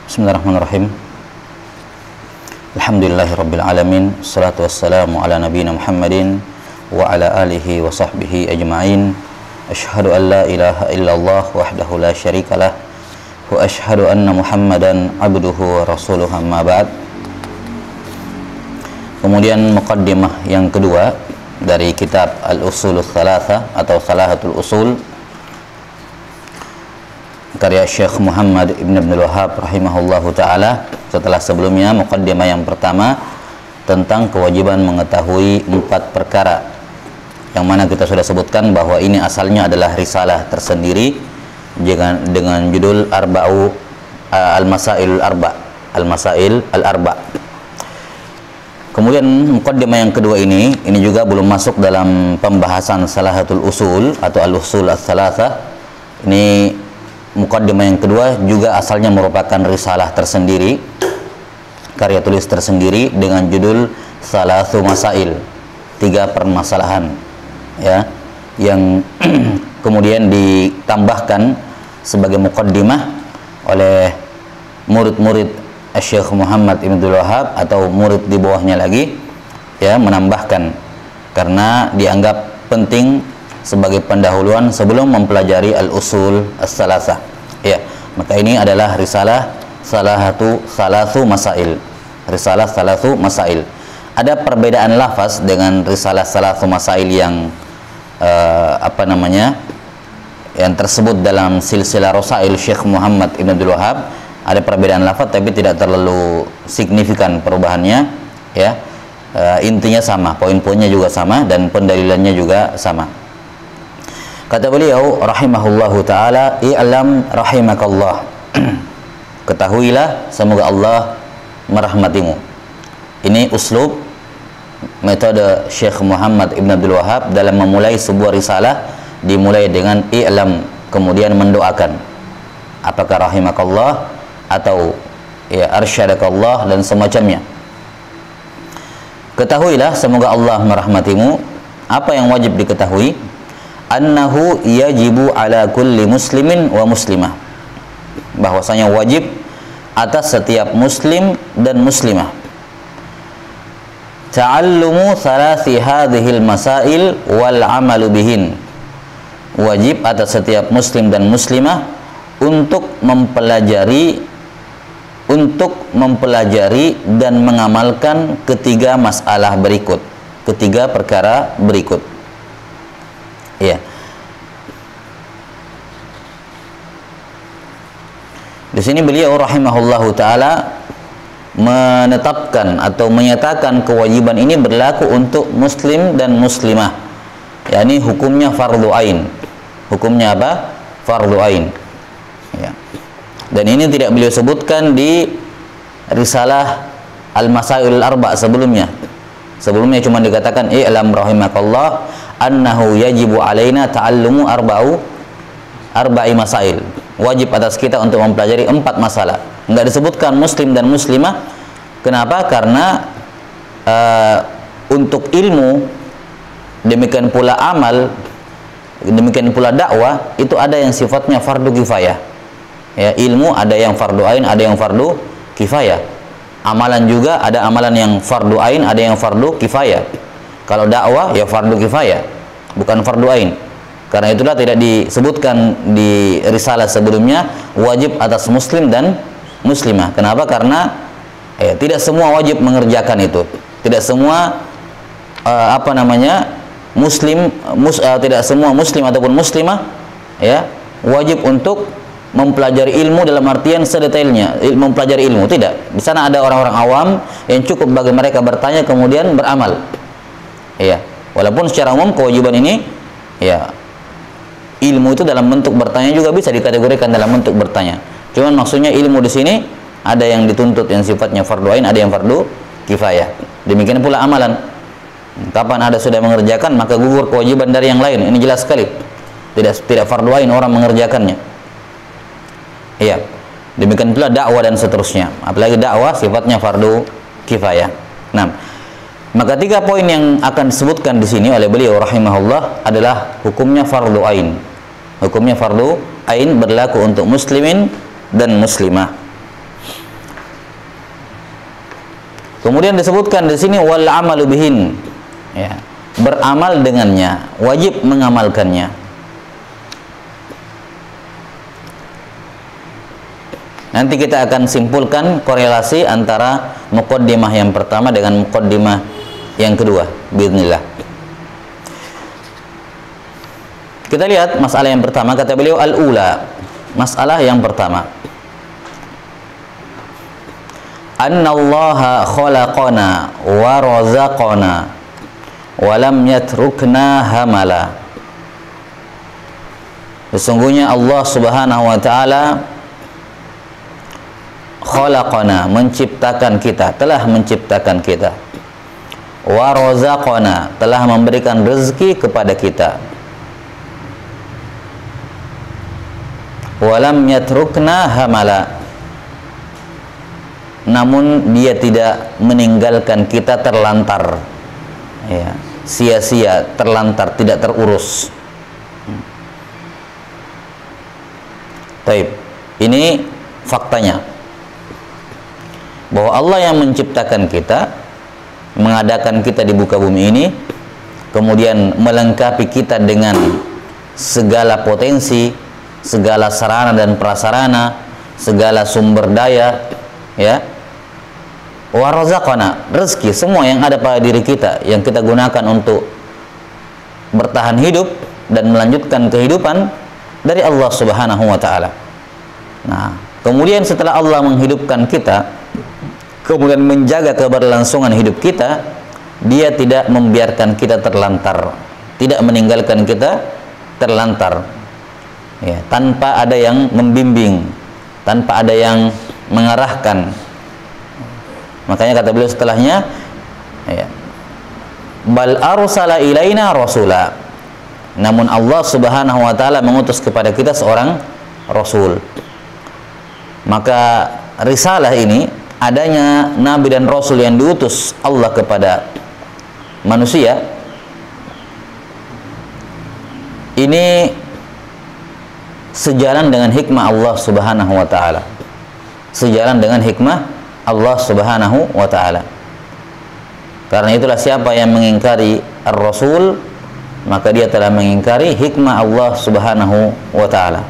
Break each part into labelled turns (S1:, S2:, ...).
S1: Bismillahirrahmanirrahim. Alhamdulillahirabbil alamin. Wassalatu wassalamu ala nabiyyina Muhammadin wa ala alihi wa sahbihi ajma'in. Asyhadu an la ilaha illallah wahdahu la syarikalah wa asyhadu anna Muhammadan abduhu wa rasuluhu, amma ba'd. Kemudian muqaddimah yang kedua dari kitab Al-Usulul Tsalatsa atau Salahatul Usul karya Syekh Muhammad Ibn Abdul Wahhab rahimahullahu ta'ala. Setelah sebelumnya muqaddimah yang pertama tentang kewajiban mengetahui 4 perkara, yang mana kita sudah sebutkan bahwa ini asalnya adalah risalah tersendiri dengan judul Arba'u Al-Masail Al-Arba. Kemudian muqaddimah yang kedua ini juga belum masuk dalam pembahasan Salahatul Usul atau Al-Usul Ats-Tsalatsa. Ini muqaddimah yang kedua juga asalnya merupakan risalah tersendiri, karya tulis tersendiri dengan judul Salatsu Masail, 3 permasalahan, ya, yang kemudian ditambahkan sebagai muqaddimah oleh murid-murid Syekh Muhammad Ibn Abdul Wahhab atau murid di bawahnya lagi, ya, menambahkan karena dianggap penting sebagai pendahuluan sebelum mempelajari al-usul as-salasah. Ya, maka ini adalah risalah Salatsu Masail. Risalah Salatsu Masail. Ada perbedaan lafaz dengan risalah Salatsu Masail yang yang tersebut dalam silsilah Rasail Syekh Muhammad Ibn Abdul Wahhab. Ada perbedaan lafaz tapi tidak terlalu signifikan perubahannya, ya. Intinya sama, poin-poinnya juga sama dan pendalilannya juga sama. Kata beliau rahimahullahu ta'ala, i'lam rahimakallah. Ketahuilah semoga Allah merahmatimu. Ini uslub metode Syekh Muhammad Ibn Abdul Wahhab dalam memulai sebuah risalah, dimulai dengan i'lam, kemudian mendoakan. Apakah rahimakallah atau ya arsyadakallah dan semacamnya. Ketahuilah semoga Allah merahmatimu. Apa yang wajib diketahui? Annahu yajibu ala kulli muslimin wa muslimah, bahwasanya wajib atas setiap muslim dan muslimah ta'allumu thalathi hadhil masail wal amalu bihin. Wajib atas setiap muslim dan muslimah untuk mempelajari dan mengamalkan 3 masalah berikut, 3 perkara berikut. Ya. Di sini beliau rahimahullahu taala menetapkan atau menyatakan kewajiban ini berlaku untuk muslim dan muslimah. yakni hukumnya fardu ain. Hukumnya apa? Fardu ain. Ya. Dan ini tidak beliau sebutkan di risalah Al-Masail Arba sebelumnya. Sebelumnya cuma dikatakan i'lam rahimakallah annahu yajibu alaina ta'allumu arba'i masail. Wajib atas kita untuk mempelajari 4 masalah. Enggak disebutkan muslim dan muslimah. Kenapa? Karena untuk ilmu, demikian pula amal, demikian pula dakwah, itu ada yang sifatnya fardu kifayah. Ya, ilmu ada yang fardu ain, ada yang fardu kifayah. Amalan juga ada amalan yang fardu ain, ada yang fardu kifayah. Kalau dakwah ya fardu kifayah, bukan fardu ain. Karena itulah tidak disebutkan di risalah sebelumnya wajib atas muslim dan muslimah. Kenapa? Karena tidak semua wajib mengerjakan itu. Tidak semua tidak semua muslim ataupun muslimah ya wajib untuk mempelajari ilmu dalam artian sedetailnya mempelajari ilmu. Tidak. Di sana ada orang-orang awam yang cukup bagi mereka bertanya kemudian beramal. Ya, walaupun secara umum kewajiban ini ya ilmu itu dalam bentuk bertanya juga bisa dikategorikan dalam bentuk bertanya. Cuman maksudnya ilmu di sini ada yang dituntut yang sifatnya fardu ain, ada yang fardu kifayah. Demikian pula amalan. Kapan ada sudah mengerjakan maka gugur kewajiban dari yang lain. Ini jelas sekali. Tidak fardu ain orang mengerjakannya. Iya. Demikian pula dakwah dan seterusnya. Apalagi dakwah sifatnya fardu kifayah. Nah, maka 3 poin yang akan disebutkan di sini oleh beliau rahimahullah adalah hukumnya fardu ain. Hukumnya fardu ain berlaku untuk muslimin dan muslimah. Kemudian disebutkan di sini wal amalu bihin, ya, beramal dengannya, wajib mengamalkannya. Nanti kita akan simpulkan korelasi antara muqaddimah yang pertama dengan muqaddimah yang kedua, bismillah. Kita lihat masalah yang pertama, kata beliau al-ula, masalah yang pertama. Annallaha khalaqana wa razaqana wa lam yatrukna hamala. Sesungguhnya Allah Subhanahu wa taala khalaqana, menciptakan kita, telah menciptakan kita. Wa razaqana, telah memberikan rezeki kepada kita. Walam yatrukna hamala, namun dia tidak meninggalkan kita terlantar, ya, sia-sia, terlantar, tidak terurus. Taib. Ini faktanya, bahwa Allah yang menciptakan kita, mengadakan kita di muka bumi ini, kemudian melengkapi kita dengan segala potensi, segala sarana dan prasarana, segala sumber daya, ya, warazaqana, rezeki, semua yang ada pada diri kita yang kita gunakan untuk bertahan hidup dan melanjutkan kehidupan dari Allah Subhanahu wa taala. Nah, kemudian setelah Allah menghidupkan kita, kemudian menjaga keberlangsungan hidup kita, dia tidak membiarkan kita terlantar, tidak meninggalkan kita terlantar, ya, tanpa ada yang membimbing, tanpa ada yang mengarahkan. Makanya kata beliau setelahnya, ya, bal arsala ilaina rasula, namun Allah Subhanahu wa taala mengutus kepada kita seorang rasul. Maka risalah ini, adanya nabi dan rasul yang diutus Allah kepada manusia, ini sejalan dengan hikmah Allah Subhanahu wa taala. Sejalan dengan hikmah Allah Subhanahu wa taala. Karena itulah siapa yang mengingkari ar-rasul, maka dia telah mengingkari hikmah Allah Subhanahu wa taala.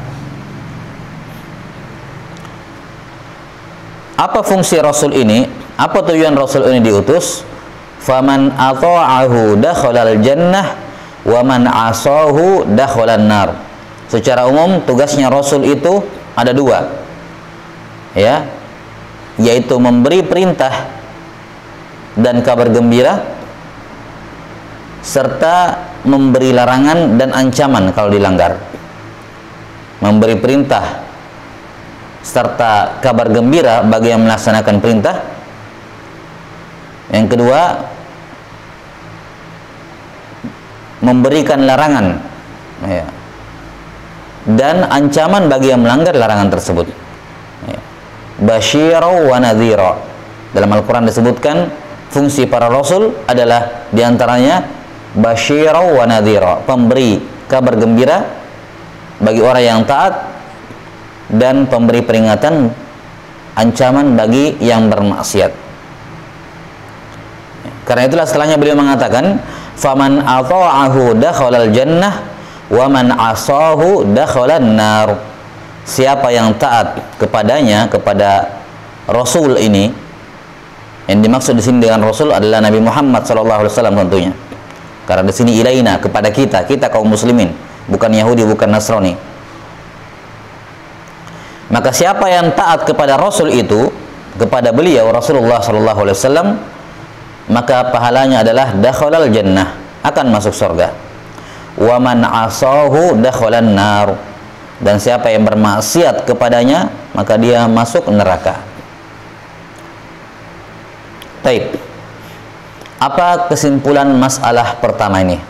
S1: Apa fungsi rasul ini? Apa tujuan rasul ini diutus? Faman ata'ahu dakhalal jannah wa man asahu dakhalan nar. Secara umum tugasnya rasul itu ada dua, ya, yaitu memberi perintah dan kabar gembira, serta memberi larangan dan ancaman kalau dilanggar. Memberi perintah serta kabar gembira bagi yang melaksanakan perintah. Yang kedua, memberikan larangan, ya, dan ancaman bagi yang melanggar larangan tersebut, ya. Basyira wa nadhira. Dalam Al-Quran disebutkan fungsi para rasul adalah diantaranya basyira wa nadhira, pemberi kabar gembira bagi orang yang taat dan pemberi peringatan, ancaman bagi yang bermaksiat. Karena itulah setelahnya beliau mengatakan faman ata'ahu dakhalal jannah wa man asahu dakhalan nar. Siapa yang taat kepadanya, kepada rasul ini, yang dimaksud di sini dengan rasul adalah Nabi Muhammad SAW tentunya. Karena di sini ilaina, kepada kita, kita kaum muslimin, bukan Yahudi, bukan Nasrani. Maka siapa yang taat kepada rasul itu, kepada beliau Rasulullah SAW, maka pahalanya adalah dakhalal jannah, akan masuk surga. Wa man asahu dakhalan nar, dan siapa yang bermaksiat kepadanya, maka dia masuk neraka. Baik. Apa kesimpulan masalah pertama ini?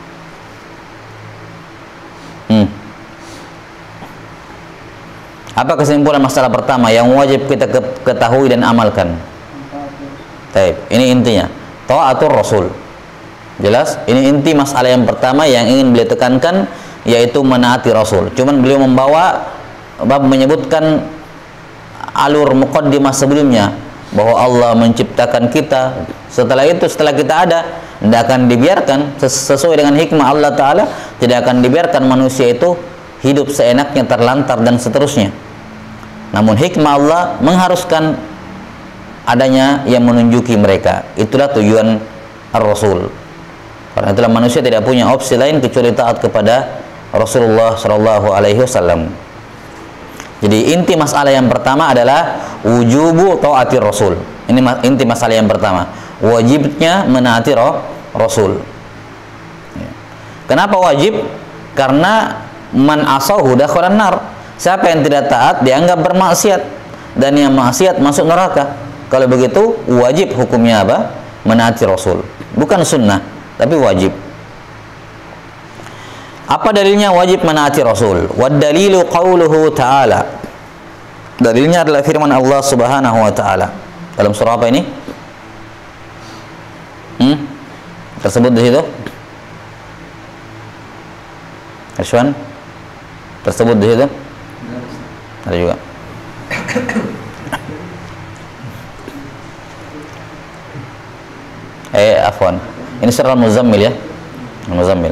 S1: Apa kesimpulan masalah pertama yang wajib kita ketahui dan amalkan? Baik, ini intinya. Ta'atur Rasul. Jelas? Ini inti masalah yang pertama yang ingin beliau tekankan, yaitu menaati Rasul. Cuman beliau membawa bab menyebutkan alur muqaddimah sebelumnya bahwa Allah menciptakan kita. Setelah itu, setelah kita ada, tidak akan dibiarkan sesuai dengan hikmah Allah Ta'ala, tidak akan dibiarkan manusia itu hidup seenaknya, terlantar dan seterusnya. Namun hikmah Allah mengharuskan adanya yang menunjuki mereka. Itulah tujuan Ar-Rasul. Karena itulah manusia tidak punya opsi lain kecuali taat kepada Rasulullah Shallallahu Alaihi Wasallam. Jadi inti masalah yang pertama adalah wujubu taati Rasul. Ini inti masalah yang pertama. Wajibnya menaati Rasul. Kenapa wajib? Karena man asahu dakhalan nar. Siapa yang tidak taat dianggap bermaksiat, dan yang maksiat masuk neraka. Kalau begitu wajib hukumnya apa? Menaati Rasul. Bukan sunnah, tapi wajib. Apa dalilnya wajib menaati Rasul? Wad dalilu qauluhu ta'ala. Dalilnya adalah firman Allah Subhanahu wa taala. Dalam surah apa ini? Tersebut di situ? Irsywan? Tersebut di situ? Ada juga. Afwan. Ini surah Al-Muzammil ya. Al-Muzammil.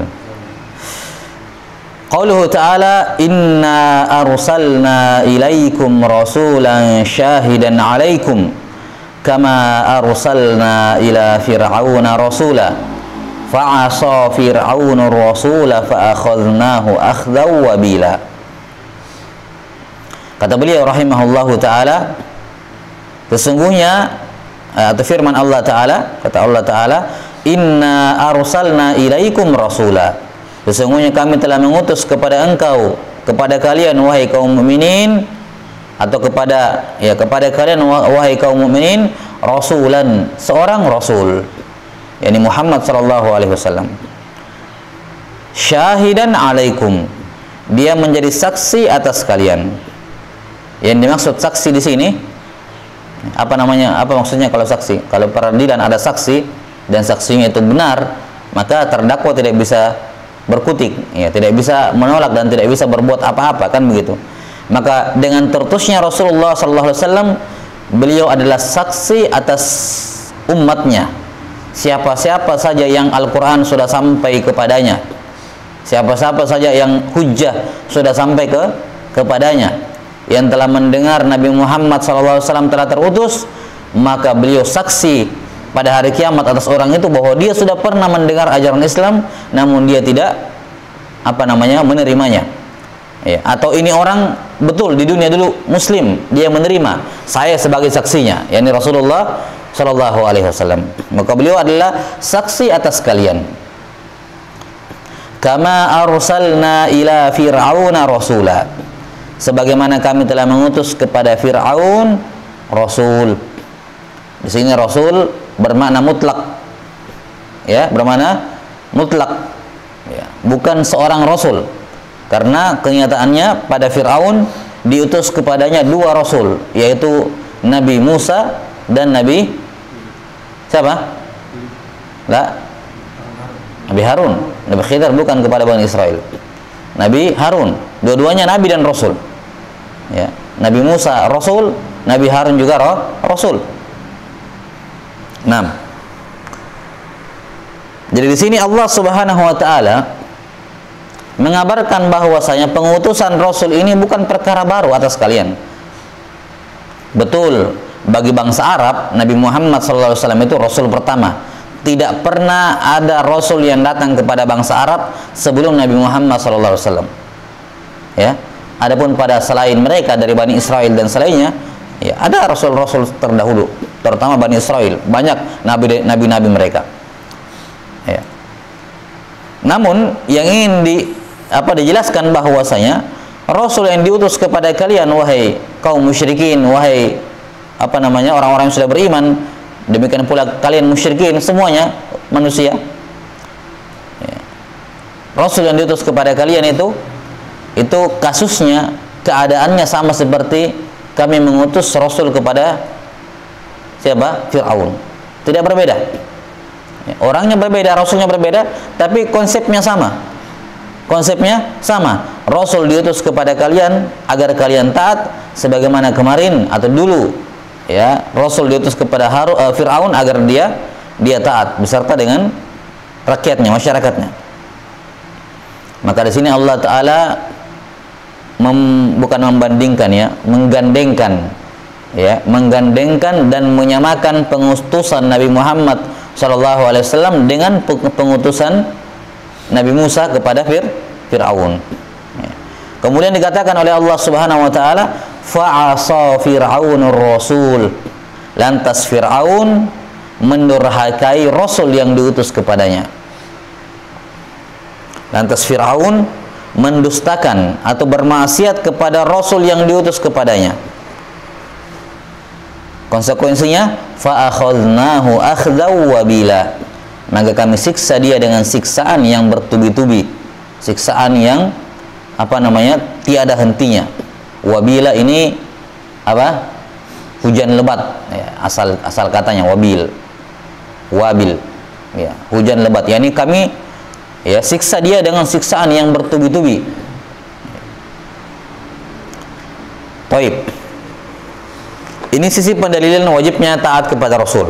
S1: Qauluhu ta'ala inna arsalna ilaikum rasulan syahidan alaikum kama arsalna ila fir'auna rasula fa'asa fir'aunu rasula fa'akhadnahu akhdaw wabila. Kata beliau rahimahullahu ta'ala, sesungguhnya atau firman Allah Ta'ala, kata Allah Ta'ala, inna arsalna ilaikum rasula, sesungguhnya kami telah mengutus kepada engkau, kepada kalian wahai kaum mukminin, atau kepada kalian wahai kaum mukminin, rasulan, seorang rasul, yakni Muhammad sallallahu alaihi wasallam. Syahidan alaikum, dia menjadi saksi atas kalian. Yang dimaksud saksi di sini apa namanya? Apa maksudnya kalau saksi? Kalau peradilan ada saksi dan saksinya itu benar, maka terdakwa tidak bisa berkutik, ya, tidak bisa menolak dan tidak bisa berbuat apa-apa, kan begitu. Maka dengan tertusnya Rasulullah sallallahu alaihi wasallam, beliau adalah saksi atas umatnya. Siapa-siapa saja yang Al-Qur'an sudah sampai kepadanya, siapa-siapa saja yang hujjah sudah sampai kepadanya, yang telah mendengar Nabi Muhammad sallallahu alaihi wasallam telah terutus, maka beliau saksi pada hari kiamat atas orang itu bahwa dia sudah pernah mendengar ajaran Islam, namun dia tidak menerimanya. Ya, atau ini orang betul di dunia dulu Muslim, dia menerima, saya sebagai saksinya, yakni Rasulullah Shallallahu Alaihi Wasallam. Maka beliau adalah saksi atas kalian. Kama arsalna ila fir'auna rasula, sebagaimana kami telah mengutus kepada Fir'aun rasul. Di sini rasul bermakna mutlak, ya, bermakna mutlak, ya, bukan seorang rasul, karena kenyataannya pada Fir'aun diutus kepadanya dua rasul, yaitu Nabi Musa dan Nabi siapa? Nabi Harun. Nabi Khidir bukan kepada Bani Israel. Nabi Harun, dua-duanya nabi dan rasul, ya. Nabi Musa rasul, Nabi Harun juga rasul. 6. Jadi di sini Allah Subhanahu wa taala mengabarkan bahwasanya pengutusan rasul ini bukan perkara baru atas kalian. Betul, bagi bangsa Arab, Nabi Muhammad SAW itu rasul pertama. Tidak pernah ada rasul yang datang kepada bangsa Arab sebelum Nabi Muhammad SAW. Ya, adapun pada selain mereka dari Bani Israel dan selainnya, ya, ada rasul-rasul terdahulu, terutama Bani Israel, banyak nabi-nabi mereka. Ya. Namun yang ingin dijelaskan bahwasanya rasul yang diutus kepada kalian wahai kaum musyrikin, wahai orang-orang yang sudah beriman, demikian pula kalian musyrikin semuanya manusia, ya. Rasul yang diutus kepada kalian itu kasusnya, keadaannya sama seperti kami mengutus rasul kepada siapa? Fir'aun. Tidak berbeda, ya, orangnya berbeda, rasulnya berbeda, tapi konsepnya sama. Konsepnya sama. Rasul diutus kepada kalian agar kalian taat sebagaimana kemarin atau dulu ya, Rasul diutus kepada Fir'aun agar dia taat beserta dengan rakyatnya, masyarakatnya. Maka di sini Allah Ta'ala bukan membandingkan, ya, menggandengkan dan menyamakan pengutusan Nabi Muhammad SAW dengan pengutusan Nabi Musa kepada Fir'aun. Ya. Kemudian dikatakan oleh Allah Subhanahu wa taala, fa'asa Fir'aunur Rasul. Lantas Fir'aun mendurhakai Rasul yang diutus kepadanya. Lantas Fir'aun mendustakan atau bermaksiat kepada Rasul yang diutus kepadanya. Konsekuensinya, fa'akhadnahu akhdaw wabila. Maka kami siksa dia dengan siksaan yang bertubi-tubi, siksaan yang tiada hentinya. Wabila ini apa? Hujan lebat, ya, asal katanya wabil, ya, hujan lebat. Yani kami, ya, siksa dia dengan siksaan yang bertubi-tubi. Baik. Ini sisi pendalilan wajibnya taat kepada Rasul.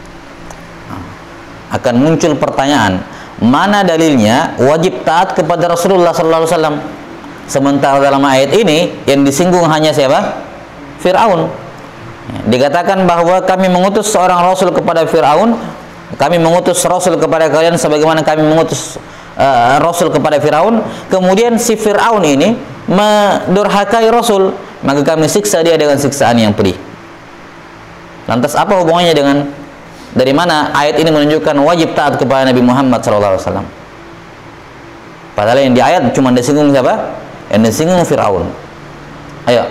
S1: Akan muncul pertanyaan, mana dalilnya wajib taat kepada Rasulullah sallallahu alaihi wasallam? Sementara dalam ayat ini yang disinggung hanya siapa? Fir'aun. Dikatakan bahwa kami mengutus seorang Rasul kepada Fir'aun, kami mengutus Rasul kepada kalian sebagaimana kami mengutus Rasul kepada Fir'aun. Kemudian si Fir'aun ini mendurhakai Rasul, maka kami siksa dia dengan siksaan yang pedih. Lantas apa hubungannya dengan, dari mana ayat ini menunjukkan wajib taat kepada Nabi Muhammad SAW? Padahal yang di ayat cuma disinggung siapa? Yang disinggung Fir'aun. Ayo.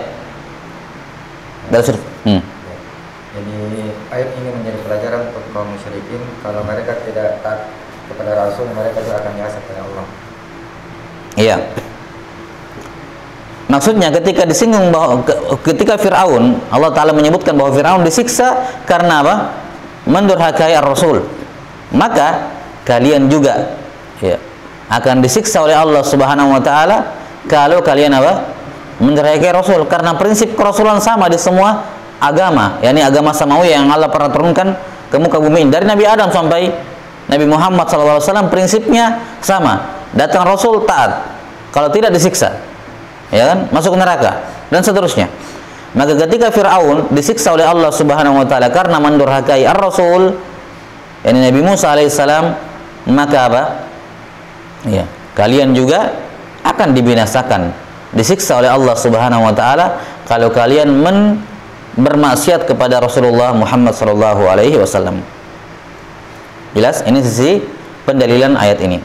S2: Jadi ayat ini menjadi pelajaran untuk kaum musyrikin, kalau mereka tidak taat kepada Rasul, mereka juga akan diazab oleh Allah.
S1: Iya. Maksudnya ketika disinggung bahwa ketika Fir'aun, Allah Ta'ala menyebutkan bahwa Fir'aun disiksa karena apa? Mendurhakai Ar-Rasul. Maka kalian juga, ya, akan disiksa oleh Allah Subhanahu wa taala kalau kalian apa? Mendurhakai Rasul, karena prinsip kerasulan sama di semua agama, yakni agama samawi yang Allah pernah turunkan ke muka bumi dari Nabi Adam sampai Nabi Muhammad SAW, prinsipnya sama. Datang Rasul taat, kalau tidak disiksa, ya kan, masuk neraka dan seterusnya. Maka ketika Fir'aun disiksa oleh Allah Subhanahu wa taala karena mendurhakai Ar-Rasul, yakni Nabi Musa alaihissalam, maka apa? Ya, kalian juga akan dibinasakan, disiksa oleh Allah Subhanahu wa taala kalau kalian bermaksiat kepada Rasulullah Muhammad sallallahu alaihi wasallam. Jelas? Ini sisi pendalilan ayat ini.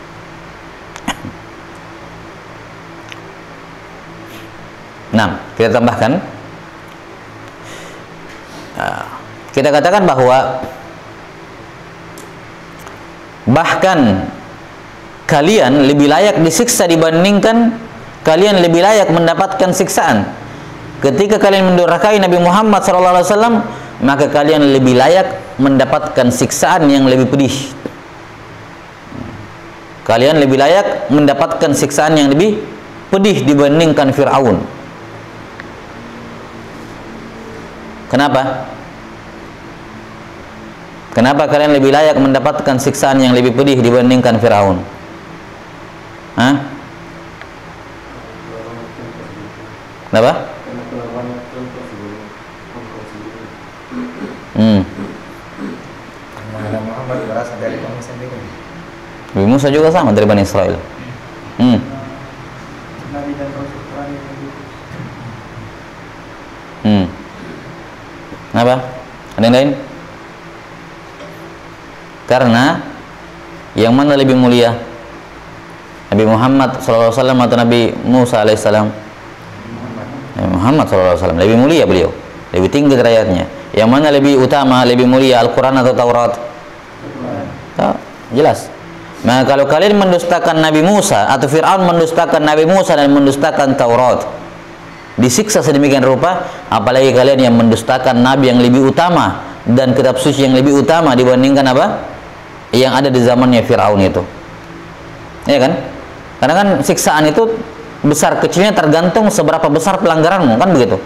S1: Nah, kita tambahkan, kita katakan bahwa bahkan kalian lebih layak disiksa dibandingkan kalian lebih layak mendapatkan siksaan. Ketika kalian mendurhakai Nabi Muhammad SAW, maka kalian lebih layak mendapatkan siksaan yang lebih pedih. Kalian lebih layak mendapatkan siksaan yang lebih pedih dibandingkan Fir'aun. Kenapa? Kenapa kalian lebih layak mendapatkan siksaan yang lebih pedih dibandingkan Fir'aun? Hah? Kenapa?
S2: Karena Muhammad berasal dari kaum sendiri.
S1: Nabi Musa juga sama dari Bani Israel.
S3: Nabi dan Rasul terakhir yang diutus.
S1: Kenapa? Ada yang lain? Karena yang mana lebih mulia? Nabi Muhammad SAW atau Nabi Musa alaihissalam? Nabi Muhammad SAW lebih mulia, beliau lebih tinggi derajatnya. Yang mana lebih utama, lebih mulia, Al-Quran atau Taurat? Jelas. Nah, kalau kalian mendustakan Nabi Musa atau Fir'aun mendustakan Nabi Musa dan mendustakan Taurat, disiksa sedemikian rupa, apalagi kalian yang mendustakan Nabi yang lebih utama dan kitab suci yang lebih utama dibandingkan apa? Yang ada di zamannya Fir'aun itu. Ya kan? Karena kan siksaan itu besar kecilnya tergantung seberapa besar pelanggaranmu, kan begitu.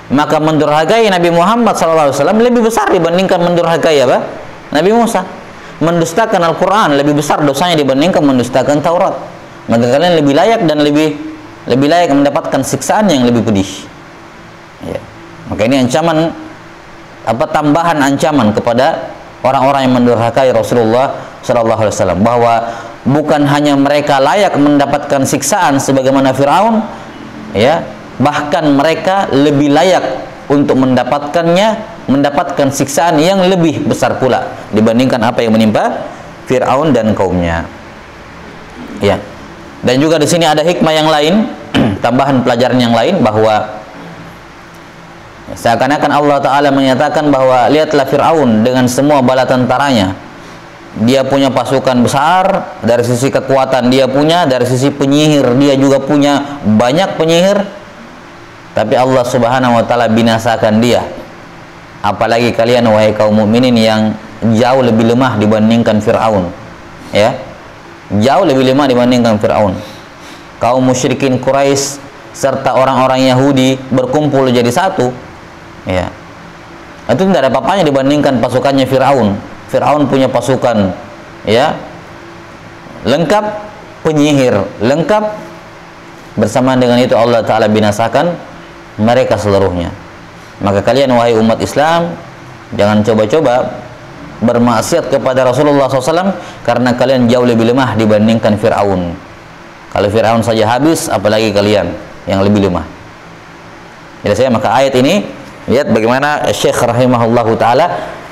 S1: Maka mendurhakai Nabi Muhammad SAW lebih besar dibandingkan mendurhakai apa? Nabi Musa. Mendustakan Al-Quran lebih besar dosanya dibandingkan mendustakan Taurat. Maka kalian lebih layak dan lebih layak mendapatkan siksaan yang lebih pedih. Ya. Maka ini ancaman, tambahan ancaman kepada orang-orang yang mendurhakai Rasulullah SAW, bahwa bukan hanya mereka layak mendapatkan siksaan sebagaimana Firaun, ya, bahkan mereka lebih layak untuk mendapatkan siksaan yang lebih besar pula dibandingkan apa yang menimpa Firaun dan kaumnya. Ya. Dan juga di sini ada hikmah yang lain, tambahan pelajaran yang lain, bahwa seakan-akan Allah Ta'ala menyatakan bahwa lihatlah Fir'aun dengan semua bala tentaranya. Dia punya pasukan besar, dari sisi kekuatan dia punya, dari sisi penyihir dia juga punya banyak penyihir, tapi Allah Subhanahu wa Ta'ala binasakan dia. Apalagi kalian wahai kaum mukminin yang jauh lebih lemah dibandingkan Fir'aun, ya, jauh lebih lemah dibandingkan Fir'aun. Kaum musyrikin Quraisy serta orang-orang Yahudi berkumpul jadi satu, ya, itu tidak ada apa-apanya dibandingkan pasukannya Fir'aun. Fir'aun punya pasukan, ya, lengkap, penyihir lengkap, bersamaan dengan itu Allah Ta'ala binasakan mereka seluruhnya. Maka kalian wahai umat Islam, jangan coba-coba bermaksiat kepada Rasulullah SAW, karena kalian jauh lebih lemah dibandingkan Fir'aun. Kalau Fir'aun saja habis, apalagi kalian yang lebih lemah. Jadi saya, maka ayat ini, lihat bagaimana Syekh rahimahullahu ta'ala,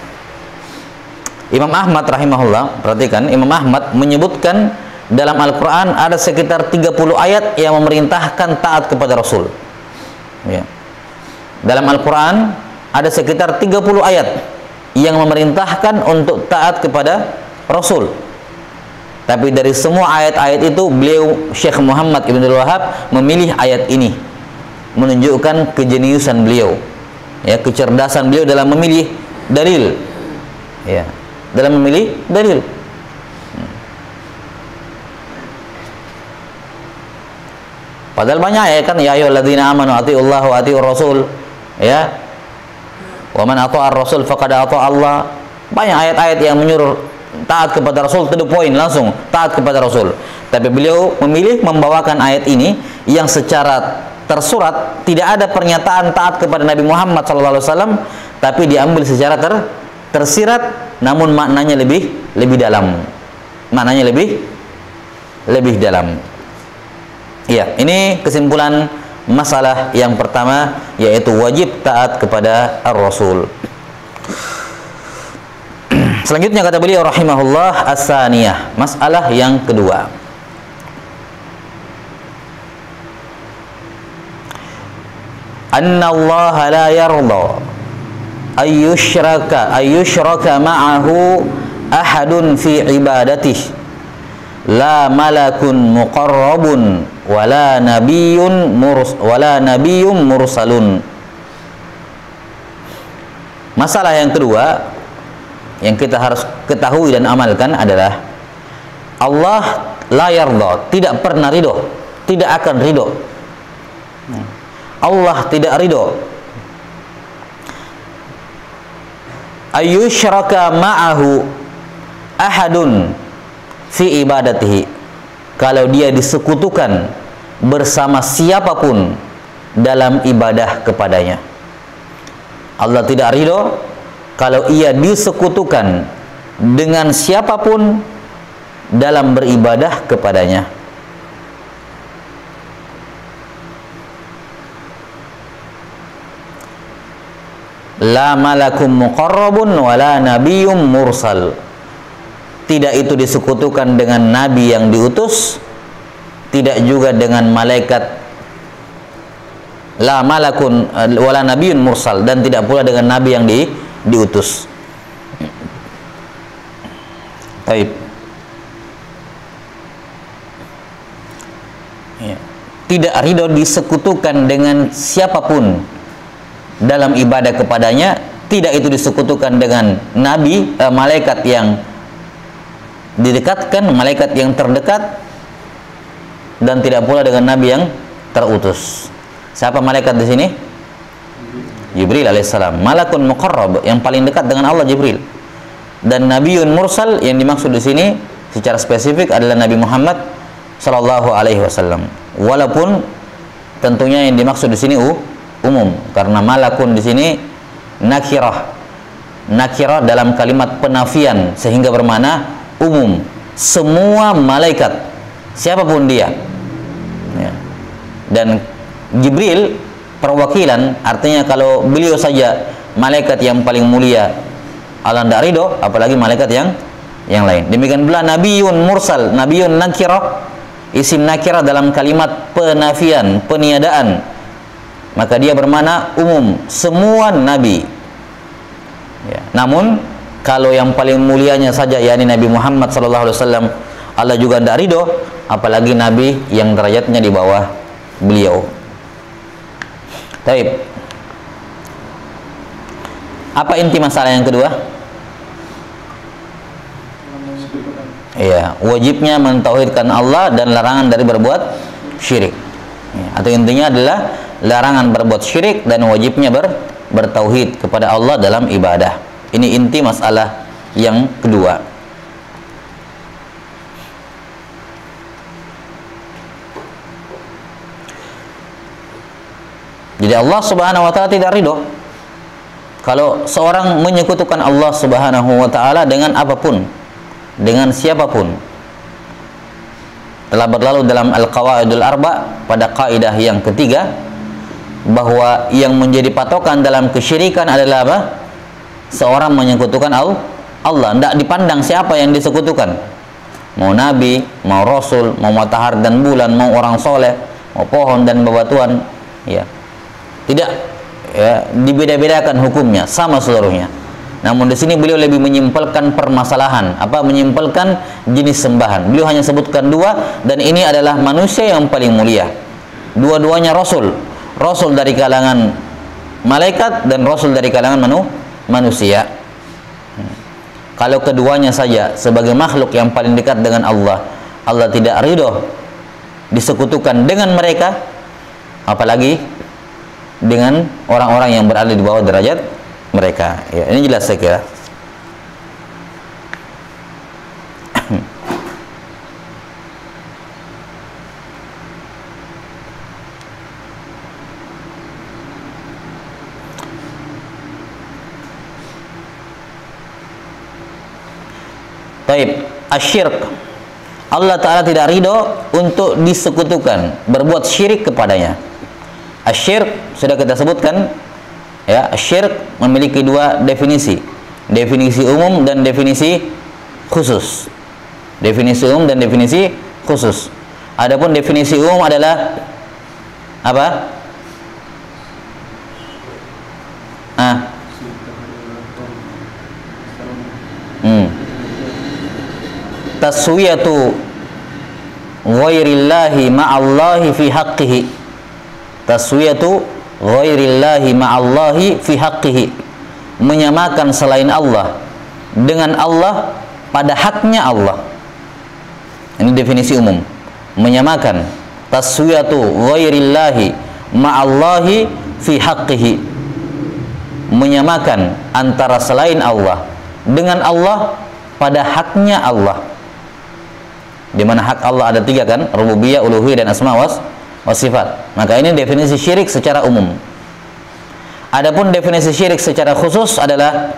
S1: Imam Ahmad rahimahullah, perhatikan, Imam Ahmad menyebutkan dalam Al-Quran ada sekitar 30 ayat yang memerintahkan taat kepada Rasul, ya. Dalam Al-Quran ada sekitar 30 ayat yang memerintahkan untuk taat kepada Rasul. Tapi dari semua ayat-ayat itu, beliau Syekh Muhammad Ibn Wahab memilih ayat ini, menunjukkan kejeniusan beliau, ya, kecerdasan beliau dalam memilih dalil, ya, dalam memilih dalil. Padahal banyak ya kan, ya ayyuhalladzina amanu atiullaha wa atiur rasul, ya, wa man ata'ar rasul faqad ata'a Allah. Banyak ayat-ayat yang menyuruh taat kepada Rasul, to the point, langsung taat kepada Rasul. Tapi beliau memilih membawakan ayat ini yang secara tersurat tidak ada pernyataan taat kepada Nabi Muhammad SAW, tapi diambil secara tersirat, namun maknanya lebih dalam. Maknanya lebih dalam. Ya, ini kesimpulan masalah yang pertama, yaitu wajib taat kepada Ar-Rasul. Selanjutnya kata beliau rahimahullah, as-saniyah, masalah yang kedua. Anna Allah la yarda ayyushraka ma'ahu ahadun fi ibadatih, la malakun muqarrabun wala nabiyyun mursalun. Masalah yang kedua yang kita harus ketahui dan amalkan adalah Allah la yarda, tidak pernah ridho, tidak akan ridho. Allah tidak ridho ayyushraka ma'ahu ahadun fi ibadatihi, kalau dia disekutukan bersama siapapun dalam ibadah kepadanya. Allah tidak ridho kalau ia disekutukan dengan siapapun dalam beribadah kepadanya. La malakum muqarrabun wala nabiyyum mursal. Tidak itu disekutukan dengan nabi yang diutus, tidak juga dengan malaikat. La malakun wala nabiyyun mursal, dan tidak pula dengan nabi yang diutus. Baik. Ya. Tidak ridho disekutukan dengan siapapun dalam ibadah kepadanya, tidak itu disekutukan dengan nabi, malaikat yang didekatkan, malaikat yang terdekat, dan tidak pula dengan nabi yang terutus. Siapa malaikat di sini? Jibril alaihissalam. Malakun muqarrab, yang paling dekat dengan Allah Jibril. Dan nabiyyun mursal yang dimaksud di sini secara spesifik adalah Nabi Muhammad sallallahu alaihi wasallam. Walaupun tentunya yang dimaksud di sini umum, karena malakun di sini nakirah. Nakirah dalam kalimat penafian sehingga bermakna umum. Semua malaikat, siapapun dia. Ya. Dan Jibril perwakilan, artinya kalau beliau saja malaikat yang paling mulia, Allah tidak ridho, apalagi malaikat yang lain. Demikian pula nabiyyun mursal, nabiyyun nakirah, isim nakirah dalam kalimat penafian, peniadaan, maka dia bermakna umum, semua nabi. Ya. Namun kalau yang paling mulianya saja, yakni Nabi Muhammad SAW, Allah juga tidak ridho, apalagi nabi yang derajatnya di bawah beliau. Taib. Apa inti masalah yang kedua? Iya, wajibnya mentauhidkan Allah dan larangan dari berbuat syirik. Ya, atau intinya adalah larangan berbuat syirik dan wajibnya bertauhid kepada Allah dalam ibadah. Ini inti masalah yang kedua. Jadi Allah Subhanahu wa taala tidak ridho kalau seorang menyekutukan Allah Subhanahu wa taala dengan apapun, dengan siapapun. Telah berlalu dalam Al-Qawaidul Arba pada kaidah yang ketiga bahwa yang menjadi patokan dalam kesyirikan adalah apa? Seorang menyekutukan Allah, tidak dipandang siapa yang disekutukan. Mau nabi, mau rasul, mau matahari dan bulan, mau orang soleh, mau pohon dan bebatuan, ya. Tidak, ya, dibeda-bedakan hukumnya, sama seluruhnya. Namun di sini beliau lebih menyimpulkan permasalahan, menyimpulkan jenis sembahan. Beliau hanya sebutkan dua, dan ini adalah manusia yang paling mulia. Dua-duanya rasul, rasul dari kalangan malaikat dan rasul dari kalangan manusia. Kalau keduanya saja sebagai makhluk yang paling dekat dengan Allah, Allah tidak ridho disekutukan dengan mereka, apalagi dengan orang-orang yang berada di bawah derajat mereka. Ya, ini jelas saya kira. Taib, asyirk. Allah Ta'ala tidak ridho untuk disekutukan, berbuat syirik kepadanya. Asyirk sudah kita sebutkan, ya. Asyirk memiliki dua definisi, definisi umum dan definisi khusus. Definisi umum dan definisi khusus. Adapun definisi umum adalah apa? Taswiyatu ghairillahi ma'allahi fi haqqihi. Taswiyatu ghairillahi ma'allahi fi haqqihi, menyamakan selain Allah dengan Allah pada haknya Allah. Ini definisi umum, menyamakan. Taswiyatu ghairillahi ma'allahi fi haqqihi, menyamakan antara selain Allah dengan Allah pada haknya Allah. Di mana hak Allah ada tiga kan, rububiyah, uluhiyah dan asma wa sifat. Maka ini definisi syirik secara umum. Adapun definisi syirik secara khusus adalah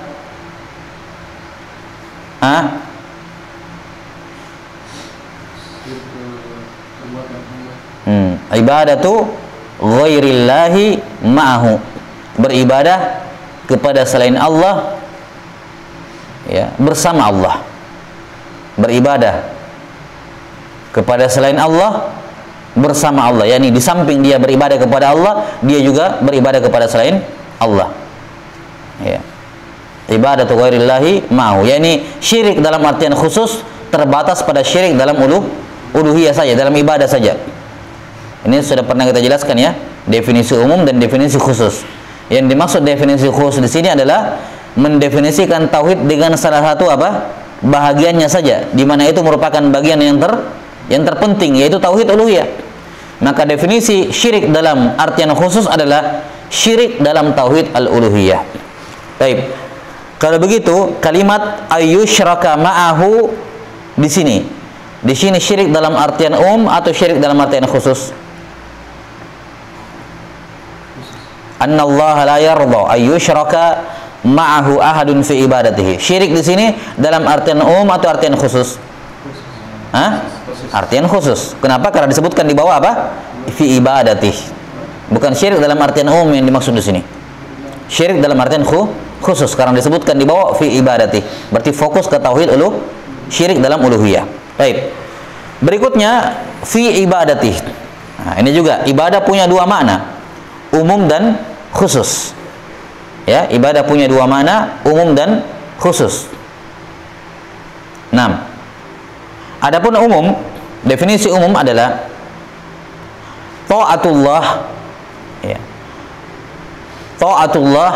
S1: ibadatu ghairillahi ma'ahu, beribadah kepada selain Allah, ya, bersama Allah. Beribadah kepada selain Allah bersama Allah, yakni di samping dia beribadah kepada Allah, dia juga beribadah kepada selain Allah. Ya. Ibadatu ghairillahi ma'ahu, yakni syirik dalam artian khusus terbatas pada syirik dalam uluhiyah saja, dalam ibadah saja. Ini sudah pernah kita jelaskan, ya, definisi umum dan definisi khusus. Yang dimaksud definisi khusus di sini adalah mendefinisikan tauhid dengan salah satu bahagiannya saja, di mana itu merupakan bagian yang terpenting, yaitu tauhid uluhiyah. Maka definisi syirik dalam artian khusus adalah syirik dalam tauhid al-uluhiyah. Baik. Kalau begitu, kalimat ayyusyraka ma'ahu di sini. Di sini syirik dalam artian atau syirik dalam artian khusus? Annallaha la yarda ayyusyraka ma'ahu ahadun fi ibadatihi. Syirik di sini dalam artian atau artian khusus? Hah? Artian khusus. Kenapa? Karena disebutkan di bawah apa? Fi ibadatihi. Bukan syirik dalam artian yang dimaksud di sini. Syirik dalam artian khusus karena disebutkan di bawah fi ibadati. Berarti fokus ke tauhid syirik dalam uluhiyah. Baik. Berikutnya fi ibadati. Nah, ini juga ibadah punya dua makna, umum dan khusus. Ya, ibadah punya dua makna, umum dan khusus. 6. Adapun umum, definisi umum adalah ta'atullah, ya. Ta'atullah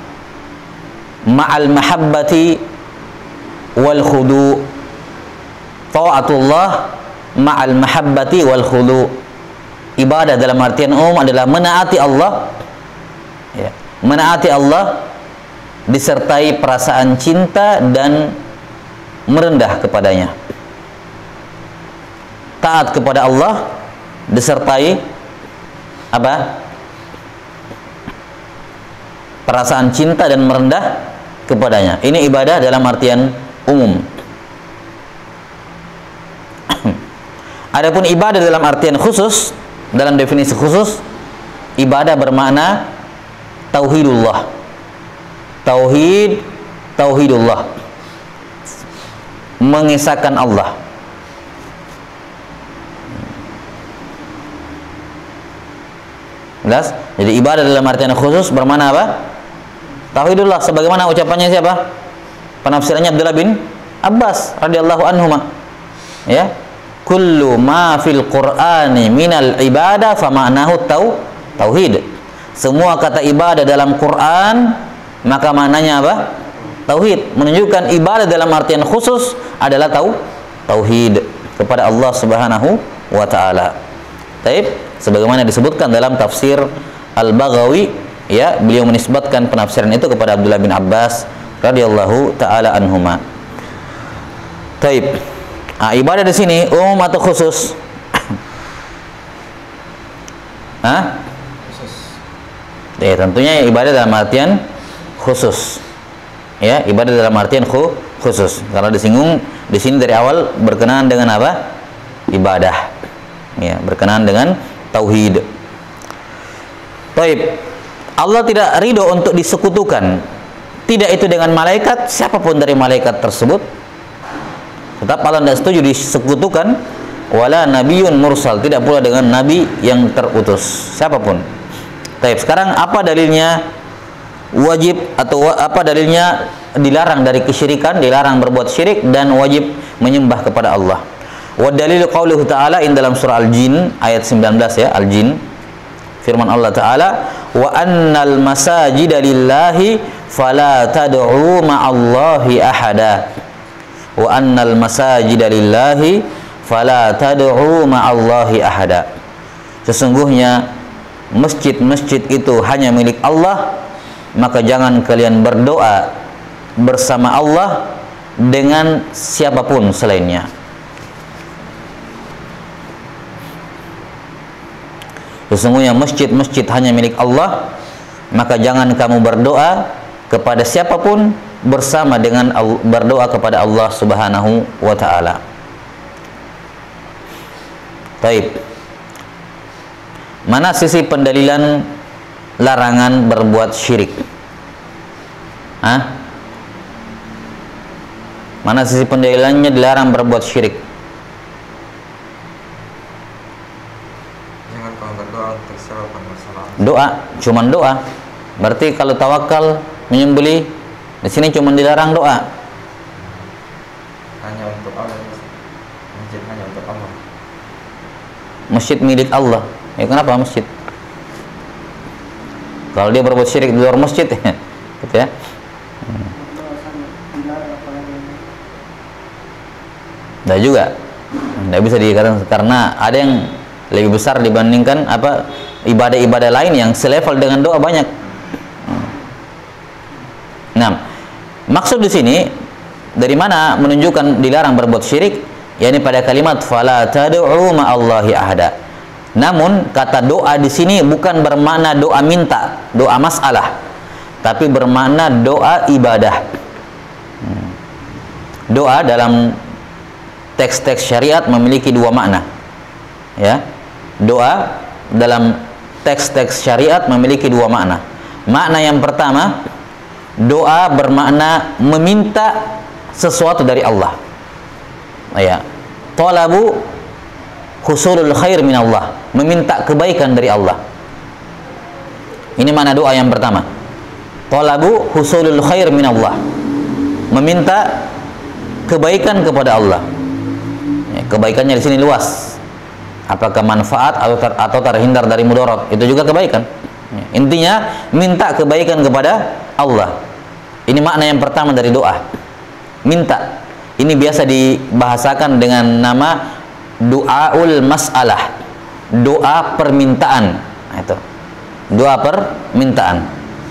S1: ma'al mahabbati wal khudu. Ta'atullah ma'al mahabbati wal khudu. Ibadah dalam artian umum adalah menaati Allah, ya. Menaati Allah disertai perasaan cinta dan merendah kepadanya. Taat kepada Allah disertai apa? Perasaan cinta dan merendah kepadanya. Ini ibadah dalam artian umum. Adapun ibadah dalam artian khusus, dalam definisi khusus, ibadah bermakna tauhidullah. Tauhidullah. Mengesahkan Allah. Jelas? Jadi ibadah dalam artian khusus bermakna apa? Tauhidullah, sebagaimana ucapannya siapa? Penafsirannya Abdullah bin Abbas radhiyallahu anhuma. Ya. Kullu ma fil Qur'ani minal ibadah fa ma'nahu tauhid. Semua kata ibadah dalam Quran maka maknanya apa? Tauhid. Menunjukkan ibadah dalam artian khusus adalah tauhid kepada Allah Subhanahu wa taala. Baik, sebagaimana disebutkan dalam tafsir Al-Baghawi, ya, beliau menisbatkan penafsiran itu kepada Abdullah bin Abbas radhiyallahu taala anhuma. Baik. Nah, ibadah di sini umum atau khusus? Hah? Khusus. Ya, tentunya ibadah dalam artian khusus. Ya, ibadah dalam artian khusus. Kalau disinggung di sini dari awal berkenaan dengan apa? Ibadah. Ya, berkenaan dengan tauhid. Baik. Allah tidak ridho untuk disekutukan. Tidak itu dengan malaikat, siapapun dari malaikat tersebut. Tetap Allah tidak setuju disekutukan. Wala nabiyyun mursal, tidak pula dengan nabi yang terutus, siapapun. Baik, sekarang apa dalilnya wajib atau apa dalilnya dilarang dari kesyirikan, dilarang berbuat syirik dan wajib menyembah kepada Allah? Wa dalil qauluhu ta'ala in dalam surah Al-Jin ayat 19, ya, Al-Jin. Firman Allah Ta'ala, wa annal masajida lillahi fala tad'u ma'allahi ahada. Wa annal masajida lillahi fala tad'u ma'allahi ahada. Sesungguhnya masjid-masjid itu hanya milik Allah, maka jangan kalian berdoa bersama Allah dengan siapapun selainnya. Sesungguhnya masjid-masjid hanya milik Allah, maka jangan kamu berdoa kepada siapapun bersama dengan berdoa kepada Allah Subhanahu wa taala. Baik. Mana sisi pendalilan larangan berbuat syirik? Hah? Mana sisi pendalilannya dilarang berbuat syirik?
S2: Jangan kau berdoa untuk siapapun bersama.
S1: Doa, cuman doa. Berarti kalau tawakal menyembelih, di sini cuma dilarang doa.
S2: Hanya untuk Allah. Masjid hanya untuk Allah.
S1: Masjid milik Allah. Ya, kenapa masjid? Kalau dia berbuat syirik di luar masjid, gitu ya. Nah juga, tidak bisa dikatakan karena ada yang lebih besar dibandingkan apa ibadah-ibadah lain yang selevel dengan doa banyak. Maksud di sini dari mana menunjukkan dilarang berbuat syirik? Yakni pada kalimat fala tad'u ma'allahi ahada. Namun kata doa di sini bukan bermakna doa minta, doa masalah, tapi bermakna doa ibadah. Doa dalam teks-teks syariat memiliki dua makna. Ya. Doa dalam teks-teks syariat memiliki dua makna. Makna yang pertama, doa bermakna meminta sesuatu dari Allah. Ya. Talabu husulul khair min Allah, meminta kebaikan dari Allah. Ini makna doa yang pertama. Talabu husulul khair min Allah, meminta kebaikan kepada Allah. Ya, kebaikannya di sini luas. Apakah manfaat atau terhindar dari mudarat, itu juga kebaikan. Ya, intinya minta kebaikan kepada Allah. Ini makna yang pertama dari doa. Minta. Ini biasa dibahasakan dengan nama du'aul mas'alah, doa permintaan. Nah, itu doa permintaan.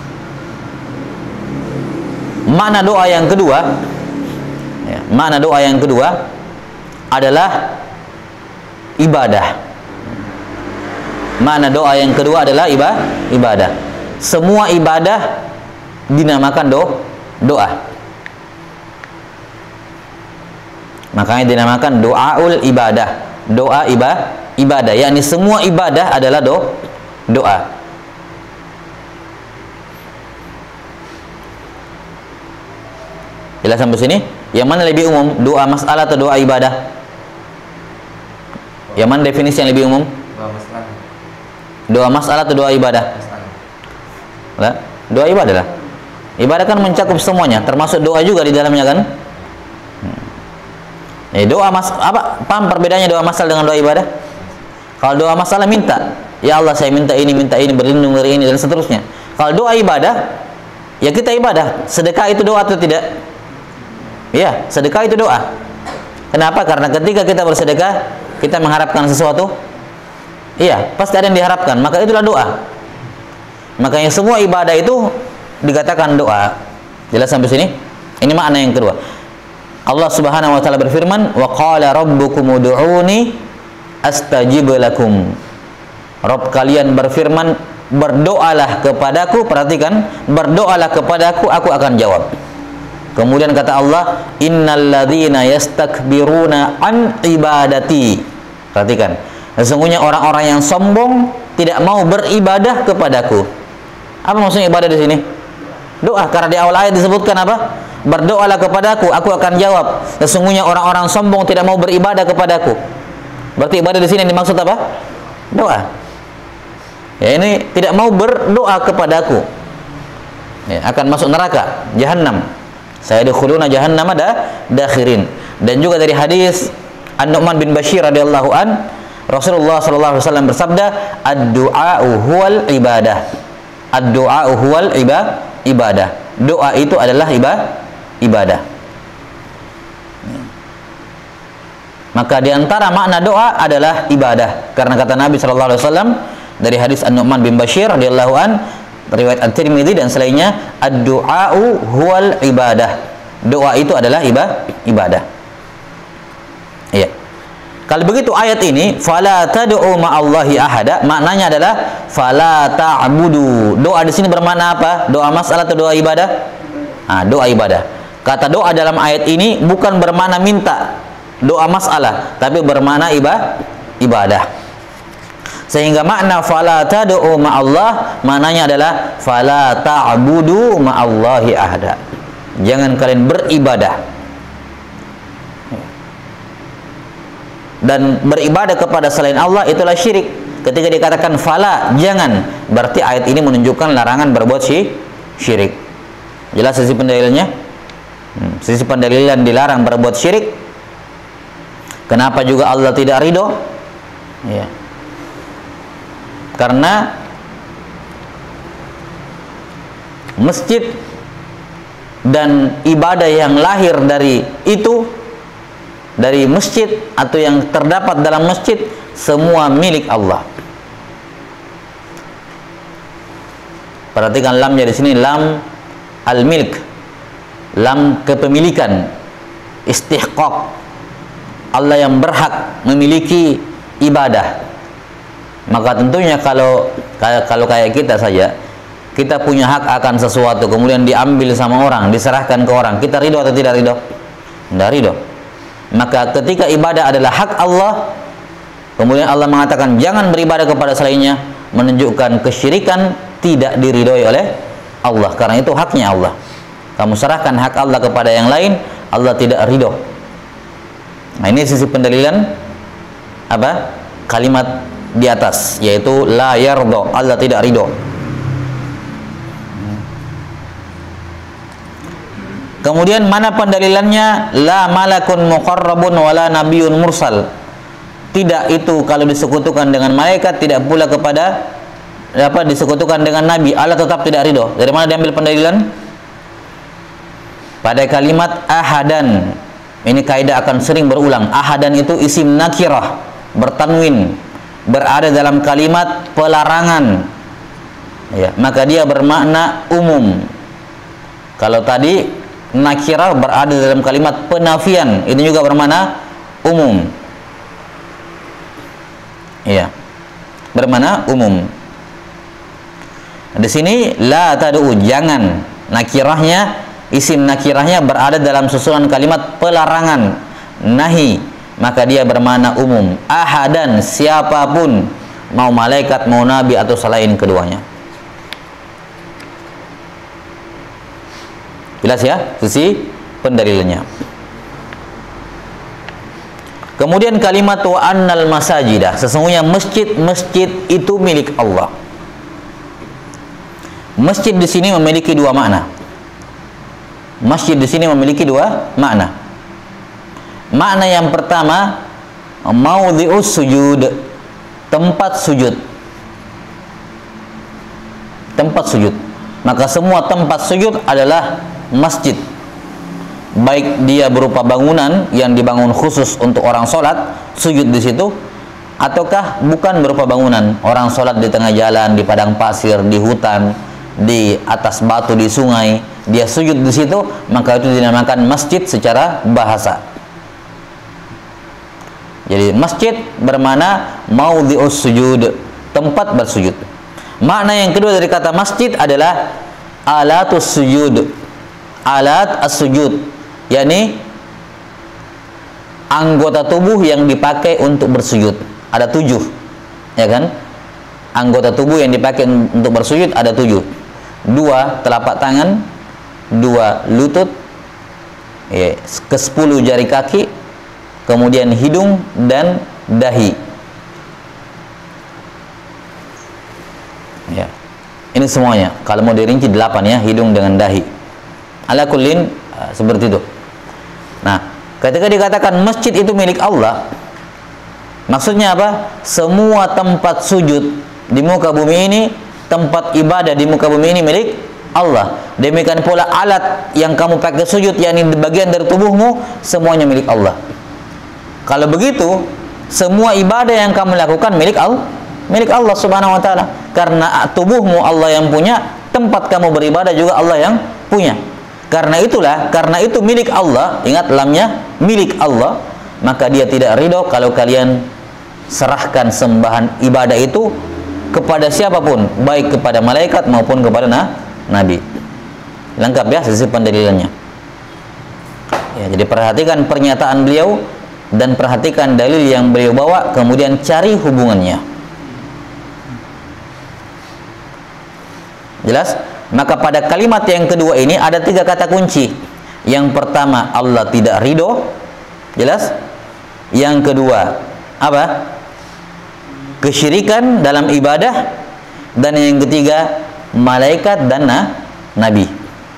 S1: Makna doa yang kedua, ya, makna doa yang kedua adalah ibadah. Makna doa yang kedua adalah ibadah. Semua ibadah dinamakan doa. Makanya dinamakan doaul ibadah, doa ibadah. Yakni semua ibadah adalah doa. Jelas sampai sini? Yang mana lebih umum, doa masalah atau doa ibadah? Yang mana definisi yang lebih umum?
S2: Doa masalah.
S1: Doa masalah atau doa ibadah? Lah, doa ibadah lah. Ibadah kan mencakup semuanya, termasuk doa juga di dalamnya kan? Doa paham perbedaannya doa masalah dengan doa ibadah? Kalau doa masalah minta, ya Allah saya minta ini, berlindung dari ini dan seterusnya. Kalau doa ibadah, ya kita ibadah. Sedekah itu doa atau tidak? Ya, sedekah itu doa. Kenapa? Karena ketika kita bersedekah, kita mengharapkan sesuatu. Iya, pasti ada yang diharapkan, maka itulah doa. Makanya semua ibadah itu dikatakan doa. Jelas sampai sini? Ini makna yang kedua. Allah Subhanahu wa taala berfirman, "Wa qala rabbukum ud'uni astajib lakum." Rabb kalian berfirman, berdoalah kepadaku, perhatikan, berdoalah kepadaku, aku akan jawab. Kemudian kata Allah, "Innal ladzina yastakbiruna an ibadati." Perhatikan, sesungguhnya orang-orang yang sombong tidak mau beribadah kepadaku. Apa maksudnya ibadah di sini? Doa, karena di awal ayat disebutkan apa? Berdoalah kepadaku, aku akan jawab. Sesungguhnya orang-orang sombong tidak mau beribadah kepadaku. Berarti ibadah di sini yang dimaksud apa? Doa. Ya, ini tidak mau berdoa kepadaku. Ya, akan masuk neraka, jahanam. Saya dikhuluna jahannam dakhirin. Dan juga dari hadis An-Nu'man bin Bashir radhiyallahu an, Rasulullah sallallahu alaihi wasallam bersabda, "Ad-du'a'u huwal ibadah." Ad-du'a'u huwal ibadah. Doa itu adalah ibadah. Maka di antara makna doa adalah ibadah. Karena kata Nabi sallallahu alaihi wasallam dari hadis An-Nu'man bin Bashir radhiyallahu an, riwayat At-Tirmidzi dan selainnya, ad-du'a'u huwal ibadah. Doa itu adalah ibadah. Iya. Kalau begitu ayat ini fala tad'u ma'allahi ahada, maknanya adalah fala ta'budu. Doa di sini bermakna apa? Doa masalah atau doa ibadah? Nah, doa ibadah. Kata doa dalam ayat ini bukan bermakna minta, doa masalah, tapi bermakna ibadah. Sehingga makna fala tad'u ma'allah maknanya adalah fala ta'budu ma'allahi ahada. Jangan kalian beribadah. Dan beribadah kepada selain Allah itulah syirik. Ketika dikatakan fala, jangan, berarti ayat ini menunjukkan larangan berbuat syirik. Jelas sisi pendalilannya? Sisi pendalilan dilarang berbuat syirik. Kenapa juga Allah tidak ridho? Ya. Karena masjid dan ibadah yang lahir dari itu, dari masjid atau yang terdapat dalam masjid, semua milik Allah. Perhatikan lamnya di sini, lam al-milk. dalam kepemilikan istihqaq, Allah yang berhak memiliki ibadah. Maka tentunya kalau kayak kita saja, kita punya hak akan sesuatu kemudian diambil sama orang, diserahkan ke orang, kita ridho atau tidak ridho? Tidak ridho. Maka ketika ibadah adalah hak Allah, kemudian Allah mengatakan jangan beribadah kepada selainnya, menunjukkan kesyirikan tidak diridhoi oleh Allah, karena itu haknya Allah. Kamu serahkan hak Allah kepada yang lain, Allah tidak ridho. Nah, ini sisi pendalilan apa? Kalimat di atas, yaitu la yardo, Allah tidak ridho. Kemudian mana pendalilannya? La malakun muqarrabun wala nabiyyun mursal. Tidak itu kalau disekutukan dengan malaikat, tidak pula kepada disekutukan dengan nabi, Allah tetap tidak ridho. Dari mana diambil pendalilan? Pada kalimat ahadan. Ini kaidah akan sering berulang. Ahadan itu isim nakirah, bertanwin, berada dalam kalimat pelarangan. Ya, maka dia bermakna umum. Kalau tadi nakirah berada dalam kalimat penafian, ini juga bermakna umum. Iya, bermakna umum. Di sini la tad'u, jangan. Nakirahnya, isim nakirahnya berada dalam susunan kalimat pelarangan, nahi, maka dia bermakna umum. Ahadan, siapapun, mau malaikat, mau nabi atau selain keduanya. Jelas ya sisi pendalilannya. Kemudian kalimat wa annal masajidah, sesungguhnya masjid-masjid itu milik Allah. Masjid di sini memiliki dua makna. Masjid di sini memiliki dua makna. Makna yang pertama, maudhi'us sujud, tempat sujud. Tempat sujud. Maka semua tempat sujud adalah masjid. Baik dia berupa bangunan yang dibangun khusus untuk orang sholat, sujud di situ, ataukah bukan berupa bangunan, orang sholat di tengah jalan, di padang pasir, di hutan, di atas batu, di sungai, dia sujud di situ, maka itu dinamakan masjid secara bahasa. Jadi masjid bermakna maudhi'us sujud, tempat bersujud. Makna yang kedua dari kata masjid adalah alatus sujud, alat as-sujud, yakni anggota tubuh yang dipakai untuk bersujud. Ada 7, ya kan? Anggota tubuh yang dipakai untuk bersujud ada 7. 2 telapak tangan, 2 lutut, ke-10 jari kaki, kemudian hidung dan dahi. Ya. Ini semuanya. Kalau mau dirinci 8 ya, hidung dengan dahi. Ala kullin seperti itu. Nah, ketika dikatakan masjid itu milik Allah, maksudnya apa? Semua tempat sujud di muka bumi ini, tempat ibadah di muka bumi ini milik Allah. Demikian pula alat yang kamu pakai sujud, yakni bagian dari tubuhmu, semuanya milik Allah. Kalau begitu, semua ibadah yang kamu lakukan milik Allah Subhanahu wa taala. Karena tubuhmu Allah yang punya, tempat kamu beribadah juga Allah yang punya. Karena itu milik Allah, ingat lamnya milik Allah, maka dia tidak ridho kalau kalian serahkan sembahan ibadah itu kepada siapapun, baik kepada malaikat maupun kepada nabi. Lengkap ya sisi pendalilannya. Ya, jadi perhatikan pernyataan beliau dan perhatikan dalil yang beliau bawa, kemudian cari hubungannya. Jelas? Maka pada kalimat yang kedua ini ada 3 kata kunci. Yang pertama, Allah tidak ridho. Jelas? Yang kedua, apa? Kesyirikan dalam ibadah. Dan yang ketiga, malaikat dan nabi.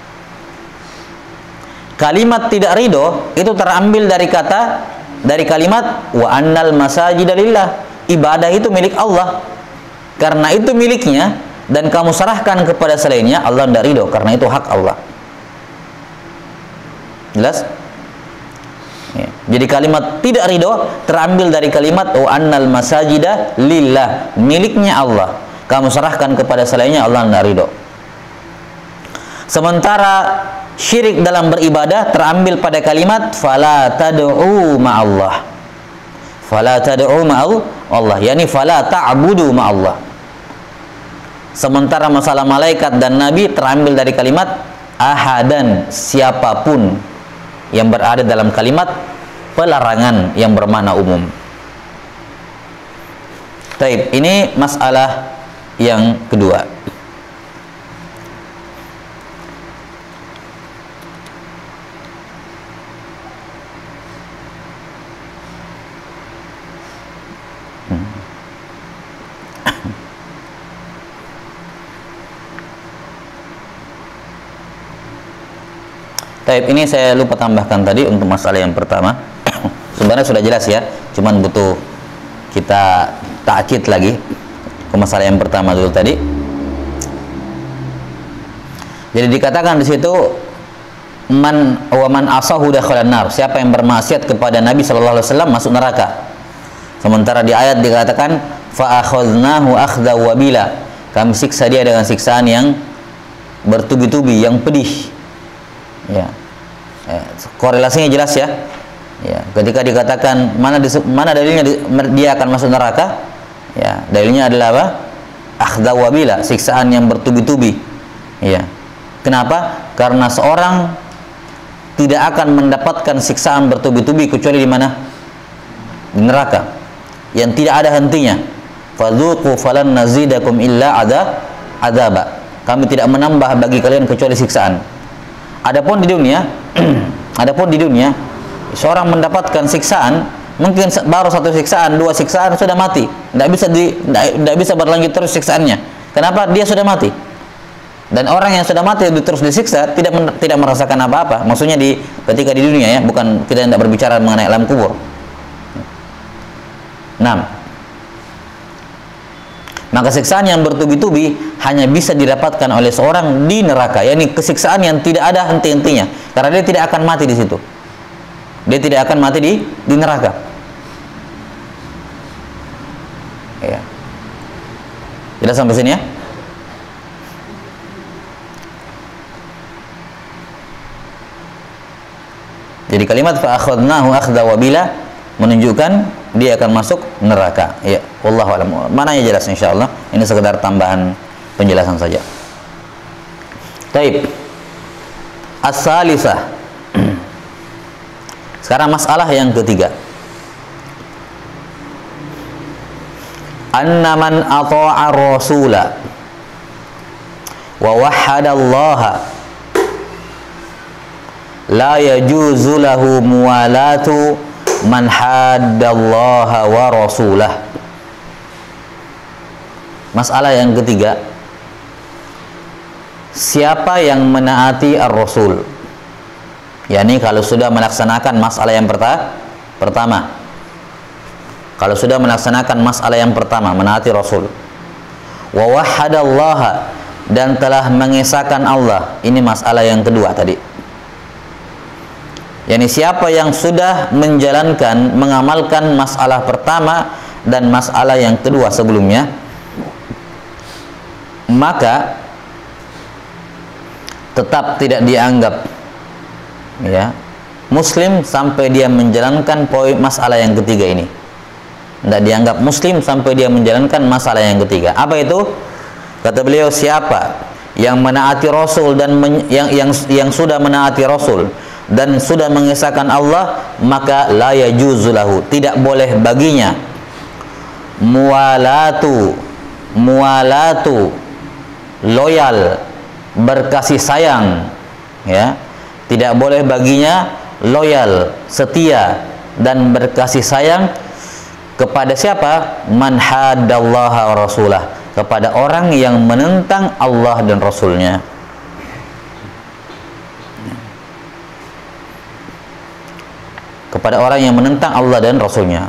S1: Kalimat tidak ridho itu terambil dari kalimat wa annal masajida lillah. Ibadah itu milik Allah. Karena itu miliknya dan kamu serahkan kepada selainnya, Allah tidak ridho, karena itu hak Allah. Jelas? Ya. Jadi kalimat tidak ridho terambil dari kalimat wa annal masajida lillah, miliknya Allah. Kamu serahkan kepada selainnya, Allah tidak ridho. Sementara Syirik dalam beribadah terambil pada kalimat fala tad'u ma'allah. Fala tad'u ma'allah, yakni fala ta'budu ma'allah. Sementara masalah malaikat dan nabi terambil dari kalimat ahadan, siapapun, yang berada dalam kalimat pelarangan yang bermakna umum. Taib, ini masalah yang kedua. Taib, ini saya lupa tambahkan tadi untuk masalah yang pertama. Sebenarnya sudah jelas ya, cuman butuh kita takkid lagi ke masalah yang pertama dulu tadi. Jadi dikatakan di situ man asahu dakhalan nar, siapa yang bermaksiat kepada Nabi sallallahu alaihi wasallam masuk neraka. Sementara di ayat dikatakan fa akhadnahu akhda wabila, kami siksa dia dengan siksaan yang bertubi-tubi, yang pedih. Ya. Korelasinya jelas ya. Ya, ketika dikatakan mana dalilnya dia akan masuk neraka? Ya, dalilnya adalah apa? Akhda wabila, siksaan yang bertubi-tubi. Ya. Kenapa? Karena seorang tidak akan mendapatkan siksaan bertubi-tubi kecuali di mana? Di neraka. Yang tidak ada hentinya. Fadzuqu falan nazidakum illa adzaba. Kami tidak menambah bagi kalian kecuali siksaan. Adapun di dunia, seorang mendapatkan siksaan, mungkin baru satu siksaan, dua siksaan sudah mati, tidak bisa berlanjut terus siksaannya. Kenapa? Dia sudah mati. Dan orang yang sudah mati terus disiksa tidak merasakan apa-apa. Maksudnya ketika di dunia ya, bukan, kita tidak berbicara mengenai alam kubur. 6. Maka siksaan yang bertubi-tubi hanya bisa didapatkan oleh seorang di neraka, yakni kesiksaan yang tidak ada henti-hentinya, karena dia tidak akan mati di situ. Dia tidak akan mati di neraka. Ya. Jelas sampai sini ya? Jadi kalimat fa akhadnahu akhda wabila menunjukkan dia akan masuk neraka. Ya, wallahu a'lam. Mananya jelas insyaallah. Ini sekedar tambahan penjelasan saja. Taib. As-salisah. Sekarang masalah yang ketiga. Anna man ata'a rasula wa wahhada Allah la yajuzu lahu muwalatu man haddallaha wa rasulah. Masalah yang ketiga, siapa yang menaati ar-rasul, yakni kalau sudah melaksanakan masalah yang pertama, kalau sudah melaksanakan masalah yang pertama, menaati rasul, wa wahhadallaha, dan telah mengesahkan Allah, ini masalah yang kedua tadi. Yani siapa yang sudah menjalankan, mengamalkan masalah pertama dan masalah yang kedua sebelumnya, maka tetap tidak dianggap ya muslim sampai dia menjalankan poin masalah yang ketiga ini. Tidak dianggap muslim sampai dia menjalankan masalah yang ketiga. Apa itu? Kata beliau, siapa yang menaati Rasul dan yang sudah menaati Rasul dan sudah mengesahkan Allah, maka la yajuzulahu, tidak boleh baginya muwalatu, loyal, berkasih sayang, ya, tidak boleh baginya loyal, setia dan berkasih sayang kepada siapa? Man haddallaha wa rasulah, kepada orang yang menentang Allah dan Rasulnya. Kepada orang yang menentang Allah dan Rasulnya.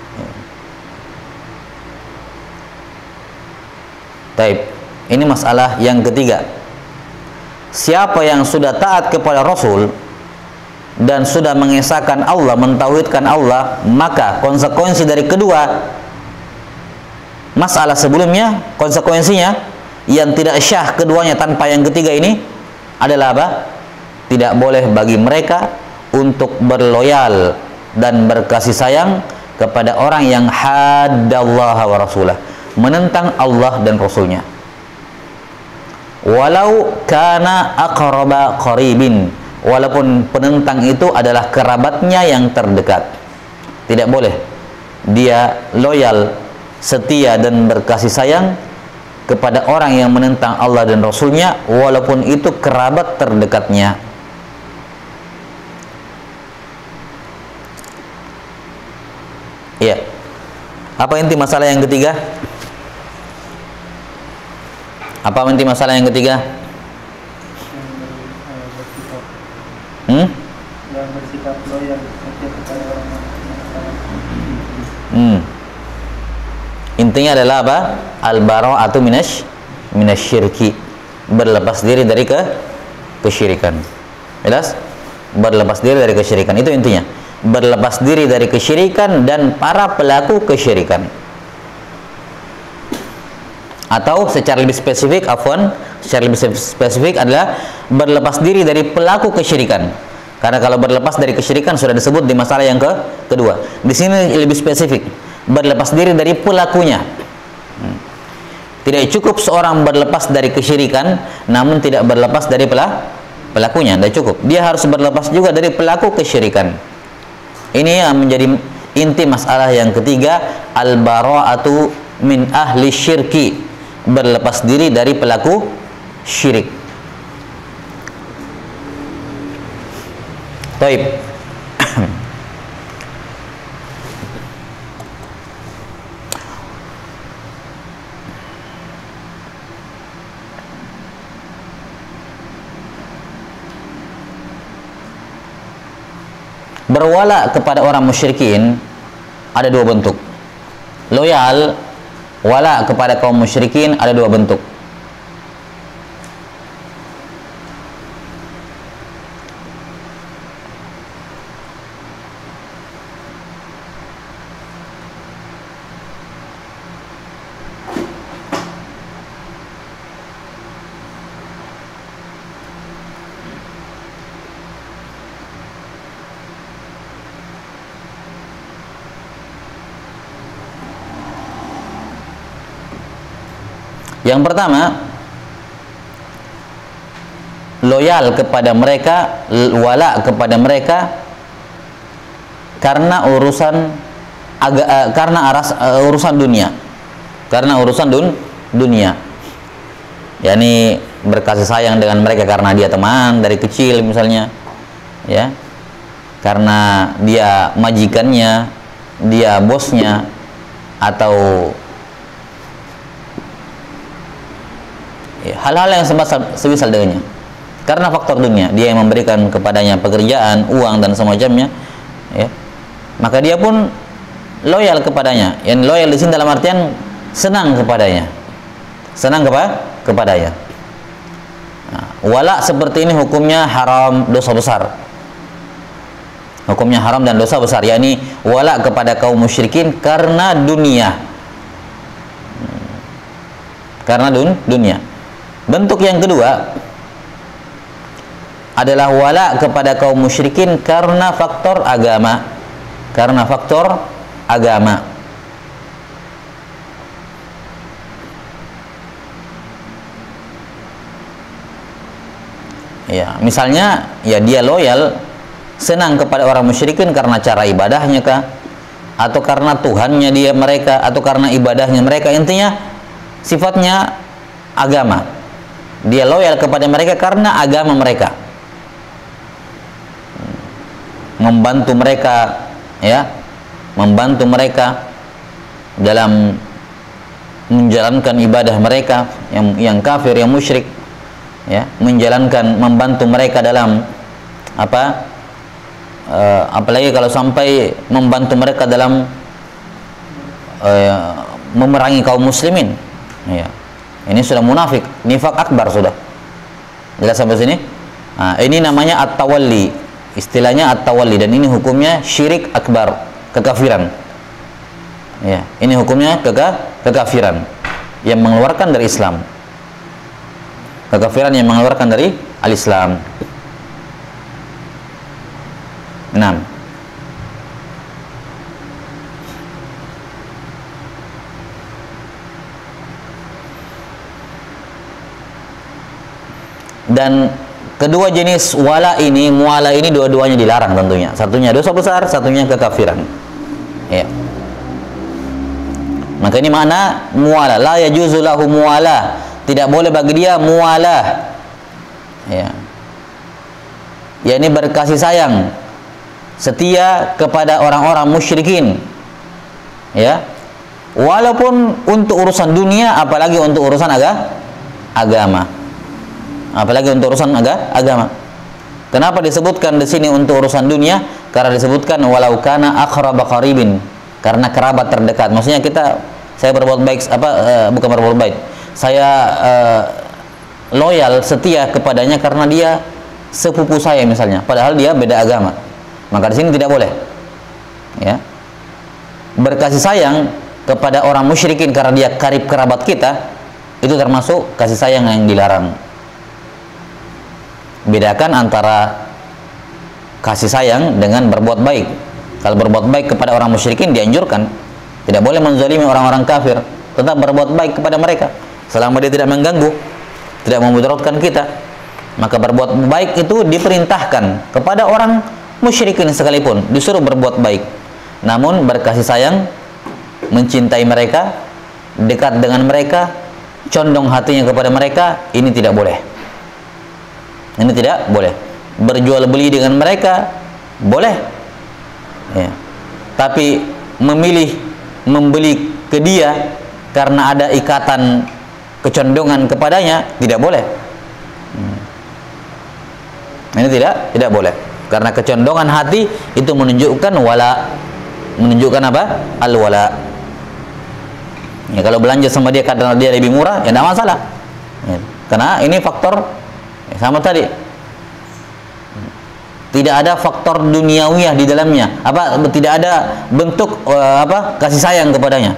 S1: Taib. Ini masalah yang ketiga. Siapa yang sudah taat kepada Rasul dan sudah mengesahkan Allah, mentauhidkan Allah, maka konsekuensi dari kedua masalah sebelumnya, konsekuensinya yang tidak syah keduanya tanpa yang ketiga ini adalah apa? tidak boleh bagi mereka untuk berloyal dan berkasih sayang kepada orang yang haddallaha wa rasulah, menentang Allah dan Rasulnya. Walau kana aqraba qaribin, walaupun penentang itu adalah kerabatnya yang terdekat. Tidak boleh dia loyal, setia dan berkasih sayang kepada orang yang menentang Allah dan Rasulnya, walaupun itu kerabat terdekatnya. Ya. Apa inti masalah yang ketiga? Apa inti masalah yang ketiga?
S3: Yang bersikap loyal kepada orang yang
S1: Intinya adalah apa? Al-bara'atu minasyirki, berlepas diri dari kesyirikan. Jelas? Berlepas diri dari kesyirikan, itu intinya. Berlepas diri dari kesyirikan dan para pelaku kesyirikan. Atau secara lebih spesifik, secara lebih spesifik adalah berlepas diri dari pelaku kesyirikan. Karena kalau berlepas dari kesyirikan sudah disebut di masalah yang kedua. Di sini lebih spesifik, berlepas diri dari pelakunya. Tidak cukup seorang berlepas dari kesyirikan namun tidak berlepas dari pelakunya, tidak cukup. Dia harus berlepas juga dari pelaku kesyirikan. Ini yang menjadi inti masalah yang ketiga, al-bara'atu min ahli syirki, berlepas diri dari pelaku syirik. Taib. Berwala kepada orang musyrikin ada dua bentuk. Loyal, wala kepada kaum musyrikin ada dua bentuk. Yang pertama, loyal kepada mereka, wala kepada mereka karena urusan urusan dunia. Karena urusan dunia. yakni berkasih sayang dengan mereka karena dia teman dari kecil misalnya, ya, karena dia majikannya, dia bosnya, atau hal-hal yang semisal dengannya, karena faktor dunia, dia yang memberikan kepadanya pekerjaan, uang dan semacamnya, ya, maka dia pun loyal kepadanya. Yang loyal di sini dalam artian senang kepadanya, senang kepadanya. Nah, wala seperti ini hukumnya haram, dosa besar. Hukumnya haram dan dosa besar, yakni wala kepada kaum musyrikin karena dunia, karena dunia. Bentuk yang kedua adalah wala kepada kaum musyrikin karena faktor agama, karena faktor agama. Ya, misalnya ya dia loyal, senang kepada orang musyrikin karena cara ibadahnya kah, atau karena Tuhannya dia mereka, atau karena ibadahnya mereka, intinya sifatnya agama. Dia loyal kepada mereka karena agama mereka, membantu mereka, ya, membantu mereka dalam menjalankan ibadah mereka yang kafir, yang musyrik, ya, membantu mereka dalam apa, apalagi kalau sampai membantu mereka dalam memerangi kaum muslimin, ya, ini sudah munafik, nifak akbar sudah. Jelas sampai sini? Nah, ini namanya at-tawalli, istilahnya at-tawalli, dan ini hukumnya syirik akbar, kekafiran. Ya, ini hukumnya kekafiran yang mengeluarkan dari Islam, kekafiran yang mengeluarkan dari al-Islam. Nah, dan kedua jenis wala ini, muala ini, dua-duanya dilarang tentunya. Satunya dosa besar, satunya kekafiran. Ya. Maka ini makna muala. La yajuzu lahu muala. Tidak boleh bagi dia muala. Ya. Ya, ini berkasih sayang, setia kepada orang-orang musyrikin. Ya. Walaupun untuk urusan dunia, apalagi untuk urusan agama. Apalagi untuk urusan agama. Kenapa disebutkan di sini untuk urusan dunia? Karena disebutkan walau kana aqraba qaribin, karena kerabat terdekat. Maksudnya saya berbuat baik, bukan berbuat baik. Saya loyal, setia kepadanya karena dia sepupu saya misalnya, padahal dia beda agama. Maka di sini tidak boleh. Ya. Berkasih sayang kepada orang musyrikin karena dia karib kerabat kita, itu termasuk kasih sayang yang dilarang. Bedakan antara kasih sayang dengan berbuat baik. Kalau berbuat baik kepada orang musyrikin dianjurkan, tidak boleh menzalimi orang-orang kafir, tetap berbuat baik kepada mereka selama dia tidak mengganggu, tidak memudaratkan kita. Maka berbuat baik itu diperintahkan kepada orang musyrikin sekalipun, disuruh berbuat baik. Namun berkasih sayang, mencintai mereka, dekat dengan mereka, condong hatinya kepada mereka, ini tidak boleh. Ini tidak boleh. Berjual beli dengan mereka boleh, ya. Tapi memilih membeli ke dia karena ada ikatan kecondongan kepadanya tidak boleh. Ini tidak boleh. Karena kecondongan hati itu menunjukkan wala. Menunjukkan apa? Al-wala. Ya, kalau belanja sama dia karena dia lebih murah, ya tidak masalah. Ya, karena ini faktor sama tadi. Tidak ada faktor duniawiyah di dalamnya. Tidak ada bentuk kasih sayang kepadanya.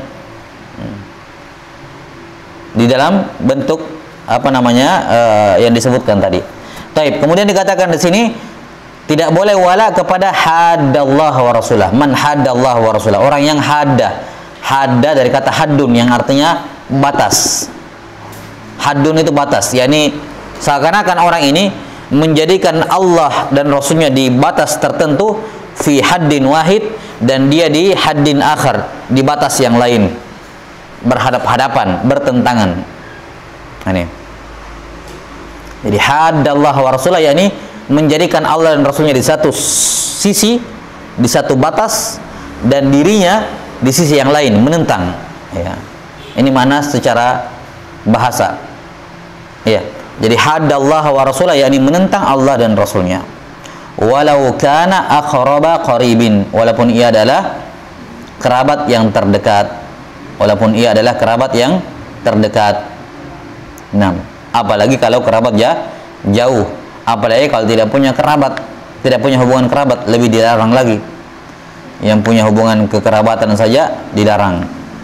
S1: Di dalam bentuk yang disebutkan tadi. Taib. Kemudian dikatakan di sini tidak boleh wala kepada haddallah wa rasulah. Man haddallah wa rasulah. Orang yang hadda dari kata haddun yang artinya batas. Haddun itu batas. yakni seakan-akan orang ini menjadikan Allah dan Rasulnya di batas tertentu, fi haddin wahid, dan dia di haddin akhar, di batas yang lain, berhadap-hadapan, bertentangan. Ini. Jadi haddallah wa rasulah, yakni menjadikan Allah dan Rasulnya di satu sisi, di satu batas, dan dirinya di sisi yang lain, menentang. Ya. Ini mana secara bahasa. Ya. Jadi haddallah wa rasulah, yakni menentang Allah dan Rasulnya. Walau kana aqraba qaribin, walaupun ia adalah kerabat yang terdekat. Walaupun ia adalah kerabat yang terdekat. 6. Apalagi kalau kerabat jauh. Apalagi kalau tidak punya kerabat, tidak punya hubungan kerabat, lebih dilarang lagi. Yang punya hubungan kekerabatan saja dilarang.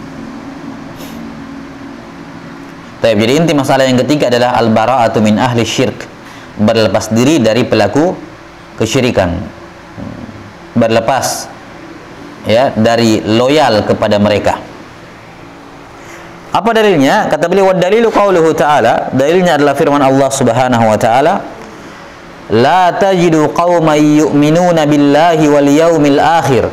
S1: Jadi inti masalah yang ketiga adalah al-bara'atu min ahli syirk, berlepas diri dari pelaku kesyirikan, berlepas ya dari loyal kepada mereka. Apa dalilnya? Kata beliau, wa dalilu qauluhu ta'ala, dalilnya adalah firman Allah Subhanahu wa ta'ala, la tajidu qauman yu'minuna billahi wal yaumil akhir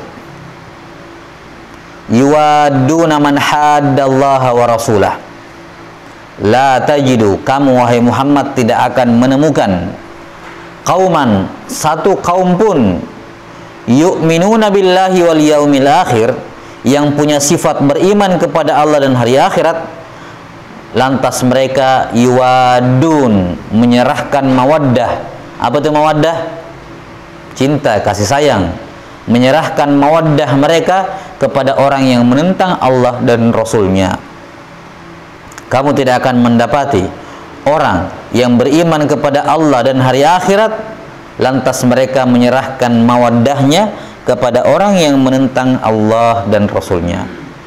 S1: yuwadduna man haddallaha wa rasulah. La tajidu, kamu wahai Muhammad tidak akan menemukan kauman, satu kaum pun, yu'minuna billahi wal yaumil akhir, yang punya sifat beriman kepada Allah dan hari akhirat, lantas mereka yuwadun, menyerahkan mawaddah. Apa itu mawaddah? Cinta, kasih sayang. Menyerahkan mawaddah mereka kepada orang yang menentang Allah dan Rasulnya. Kamu tidak akan mendapati orang yang beriman kepada Allah dan hari akhirat lantas mereka menyerahkan mawaddahnya kepada orang yang menentang Allah dan Rasulnya.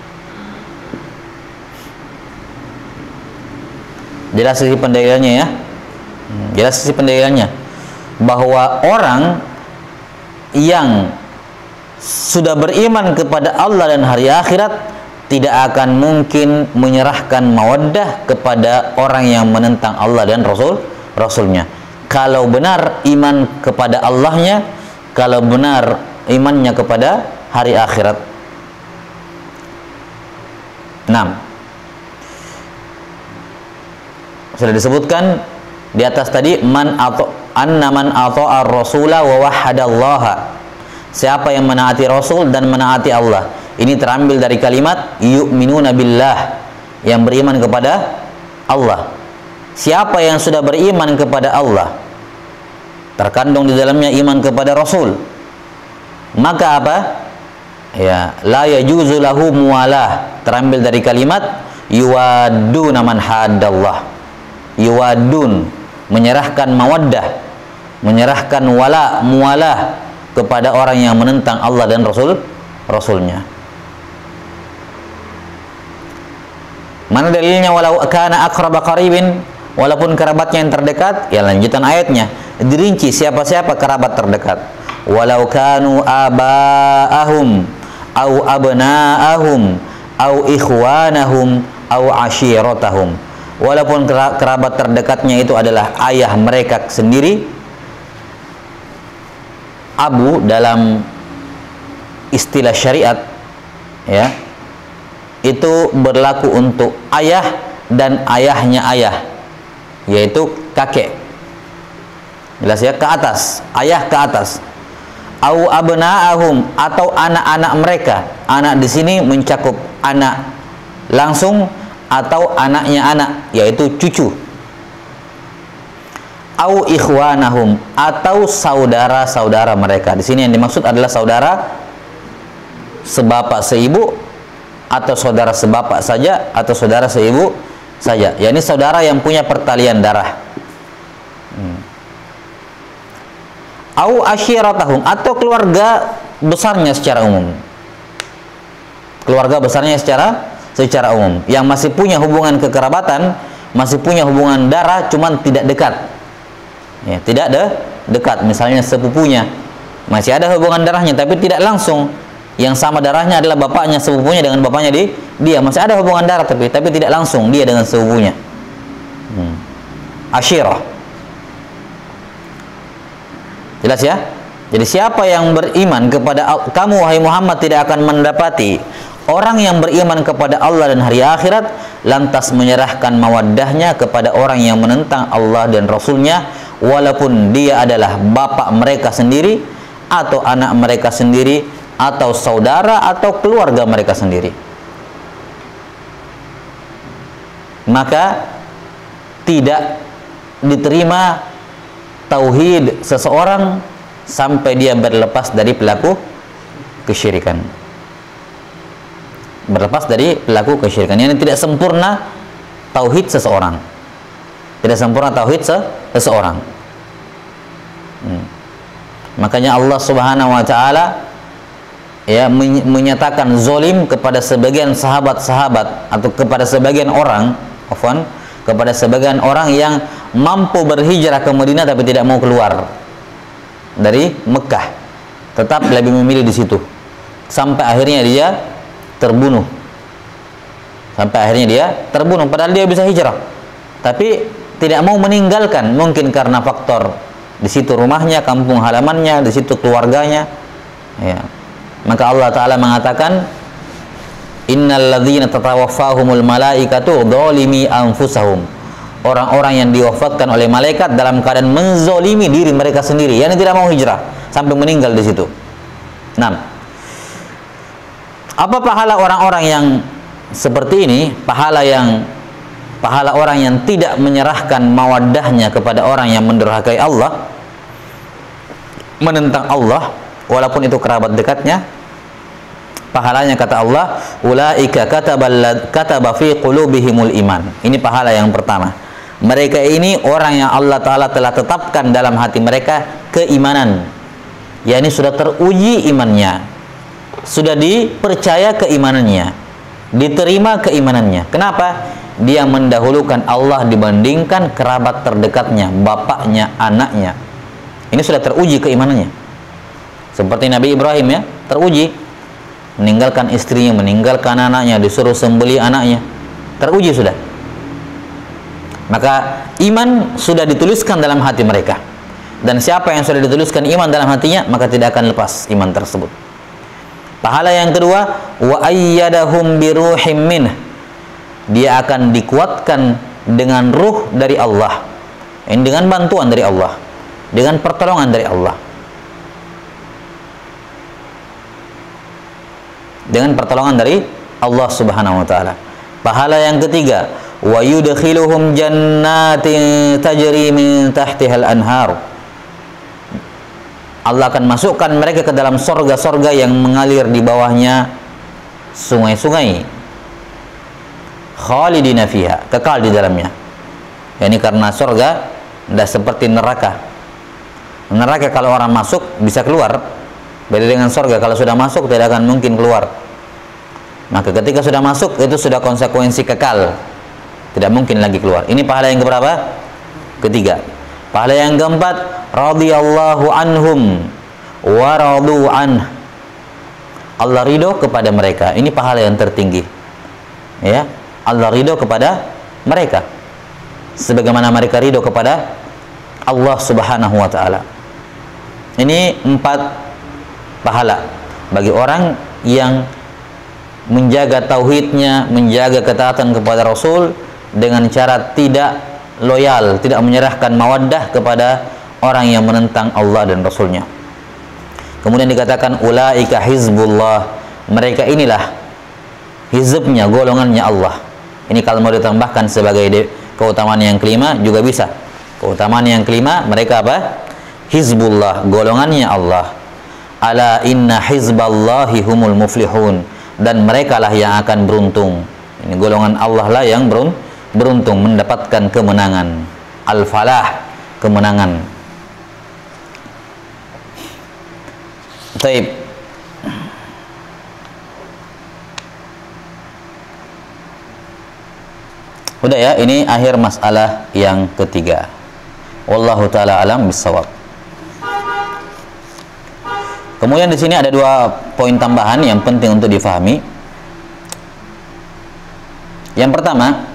S1: Jelas sisi pendalilannya ya. Jelas sisi pendalilannya bahwa orang yang sudah beriman kepada Allah dan hari akhirat tidak akan mungkin menyerahkan mawaddah kepada orang yang menentang Allah dan Rasulnya. Kalau benar iman kepada Allahnya, kalau benar imannya kepada hari akhirat. 6. Sudah disebutkan di atas tadi, anna man ata'a ar-rasula wa wahhadallaha. Siapa yang menaati Rasul dan menaati Allah. Ini terambil dari kalimat yu'minuna billah, yang beriman kepada Allah. Siapa yang sudah beriman kepada Allah, terkandung di dalamnya iman kepada Rasul, maka apa? Ya, la yajuzu lahu muwalah, terambil dari kalimat yuwaduna man haddallah. Yuwadun, menyerahkan mawaddah, menyerahkan muwalah kepada orang yang menentang Allah dan Rasulnya. Mana dalilnya walau kana aqraba qaribin, walaupun kerabatnya yang terdekat? Ya, lanjutan ayatnya dirinci siapa-siapa kerabat terdekat. Walau kanu aba'ahum au abna'ahum au ikhwanahum au ashiratahum. Walaupun kerabat terdekatnya itu adalah ayah mereka sendiri. Abu dalam istilah syariat, ya, itu berlaku untuk ayah dan ayahnya ayah, yaitu kakek. Jelas ya, ke atas, ayah ke atas. Au abna'ahum, atau anak-anak mereka. Anak di sini mencakup anak langsung atau anaknya anak, yaitu cucu. Au ikhwanahum, atau saudara-saudara mereka. Di sini yang dimaksud adalah saudara sebapak seibu, atau saudara sebapak saja, atau saudara seibu saja. Ya, ini saudara yang punya pertalian darah. Au ashiratahum, atau keluarga besarnya secara umum. Keluarga besarnya secara umum, yang masih punya hubungan kekerabatan, masih punya hubungan darah, cuman tidak dekat. Ya, tidak dekat. Misalnya sepupunya masih ada hubungan darahnya, tapi tidak langsung. Yang sama darahnya adalah bapaknya, sepupunya dengan bapaknya dia masih ada hubungan darah, tapi tidak langsung dia dengan sepupunya. Ashirah. Jelas ya? Jadi siapa yang beriman kepada kamu, wahai Muhammad, tidak akan mendapati orang yang beriman kepada Allah dan hari akhirat lantas menyerahkan mawaddahnya kepada orang yang menentang Allah dan Rasulnya, walaupun dia adalah bapak mereka sendiri, atau anak mereka sendiri, atau saudara, atau keluarga mereka sendiri. Maka tidak diterima tauhid seseorang sampai dia berlepas dari pelaku kesyirikan. Berlepas dari pelaku kesyirikan. Ini tidak sempurna tauhid seseorang. Tidak sempurna tauhid seseorang. Makanya Allah Subhanahu wa taala ya menyatakan zalim kepada sebagian sahabat-sahabat, atau kepada sebagian orang, kepada sebagian orang yang mampu berhijrah ke Madinah tapi tidak mau keluar dari Mekah, tetap lebih memilih di situ sampai akhirnya dia terbunuh. Padahal dia bisa hijrah, tapi tidak mau meninggalkan, mungkin karena faktor di situ rumahnya, kampung halamannya, di situ keluarganya. Ya. Maka Allah Ta'ala mengatakan, innal ladzina tatawaffahumul malaikatu dzalimi anfusahum. Orang-orang yang diwafatkan oleh malaikat dalam keadaan menzolimi diri mereka sendiri, yang tidak mau hijrah sampai meninggal di situ. 6. Apa pahala orang-orang yang seperti ini? Pahala orang yang tidak menyerahkan mawaddahnya kepada orang yang mendurhakai Allah, menentang Allah, walaupun itu kerabat dekatnya. Pahalanya kata Allah, ulaika kataba fi qulubihimul iman. Ini pahala yang pertama. Mereka ini orang yang Allah Ta'ala telah tetapkan dalam hati mereka keimanan. Ya, ini sudah teruji imannya, sudah dipercaya keimanannya, diterima keimanannya. Kenapa? Dia mendahulukan Allah dibandingkan kerabat terdekatnya, bapaknya, anaknya. Ini sudah teruji keimanannya. Seperti Nabi Ibrahim ya, teruji, meninggalkan istrinya, meninggalkan anaknya, disuruh sembelih anaknya, teruji sudah. Maka iman sudah dituliskan dalam hati mereka, dan siapa yang sudah dituliskan iman dalam hatinya, maka tidak akan lepas iman tersebut. Pahala yang kedua, wa ayyadahum biruhim minh, dia akan dikuatkan dengan ruh dari Allah, dengan bantuan dari Allah, dengan pertolongan dari Allah, dengan pertolongan dari Allah Subhanahu wa taala. Pahala yang ketiga, wa yudkhiluhum jannatin tajri min tahtihal anhar, Allah akan masukkan mereka ke dalam sorga-sorga yang mengalir di bawahnya sungai-sungai, khalidina fiha, kekal di dalamnya. Ini karena sorga tidak seperti neraka. Neraka kalau orang masuk bisa keluar, beda dengan sorga, kalau sudah masuk tidak akan mungkin keluar. Maka ketika sudah masuk, itu sudah konsekuensi kekal, tidak mungkin lagi keluar. Ini pahala yang keberapa? Ketiga. Pahala yang keempat, radhiyallahu anhum wa radu anh, Allah ridho kepada mereka. Ini pahala yang tertinggi ya, Allah ridho kepada mereka sebagaimana mereka ridho kepada Allah Subhanahu wa taala. Ini 4 pahala bagi orang yang menjaga tauhidnya, menjaga ketaatan kepada Rasul dengan cara tidak loyal, tidak menyerahkan mawaddah kepada orang yang menentang Allah dan Rasulnya. Kemudian dikatakan ulaika hizbullah, mereka inilah hizbnya, golongannya Allah. Ini kalau mau ditambahkan sebagai keutamaan yang kelima juga bisa. Keutamaan yang kelima, mereka apa? Hizbullah, golongannya Allah. Ala inna hizballahi humul muflihun, dan mereka lah yang akan beruntung. Ini golongan Allah lah yang beruntung, mendapatkan kemenangan. Al-falah, kemenangan. Taib. Udah ya, ini akhir masalah yang ketiga. Wallahu taala alam bisawab. Kemudian di sini ada 2 poin tambahan yang penting untuk difahami. Yang pertama,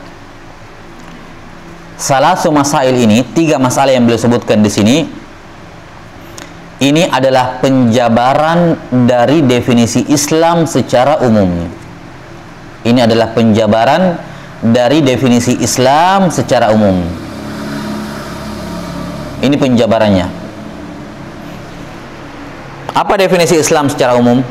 S1: salasu masail ini, 3 masalah yang beliau sebutkan di sini, ini adalah penjabaran dari definisi Islam secara umum. Ini adalah penjabaran dari definisi Islam secara umum. Ini penjabarannya. Apa definisi Islam secara umum?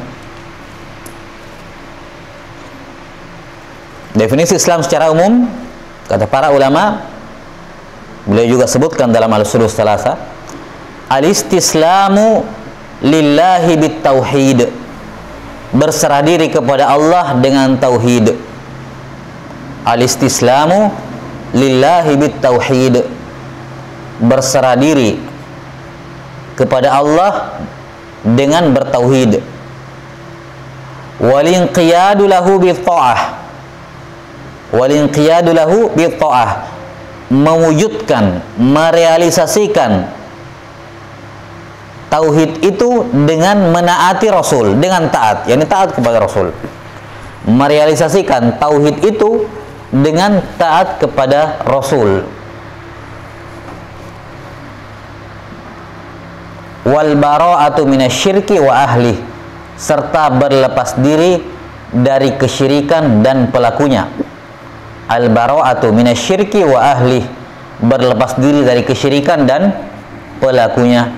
S1: Definisi Islam secara umum, kata para ulama, beliau juga sebutkan dalam Al-Ushul Tsalatsa, al-istislamu lillahi bit-tauhid, berserah diri kepada Allah dengan tauhid. Al-istislamu lillahi bit-tauhid, berserah diri kepada Allah dengan bertauhid. Wal-inqiyadu lahu bit-tha'ah, wal-inqiyadu lahu bit-tha'ah, mewujudkan, merealisasikan tauhid itu dengan menaati Rasul, dengan taat, yakni taat kepada Rasul. Merealisasikan tauhid itu dengan taat kepada Rasul. Wal bara'atu minasyirki wa ahli, serta berlepas diri dari kesyirikan dan pelakunya. Al bara'atu minasyirki wa ahli, berlepas diri dari kesyirikan dan pelakunya.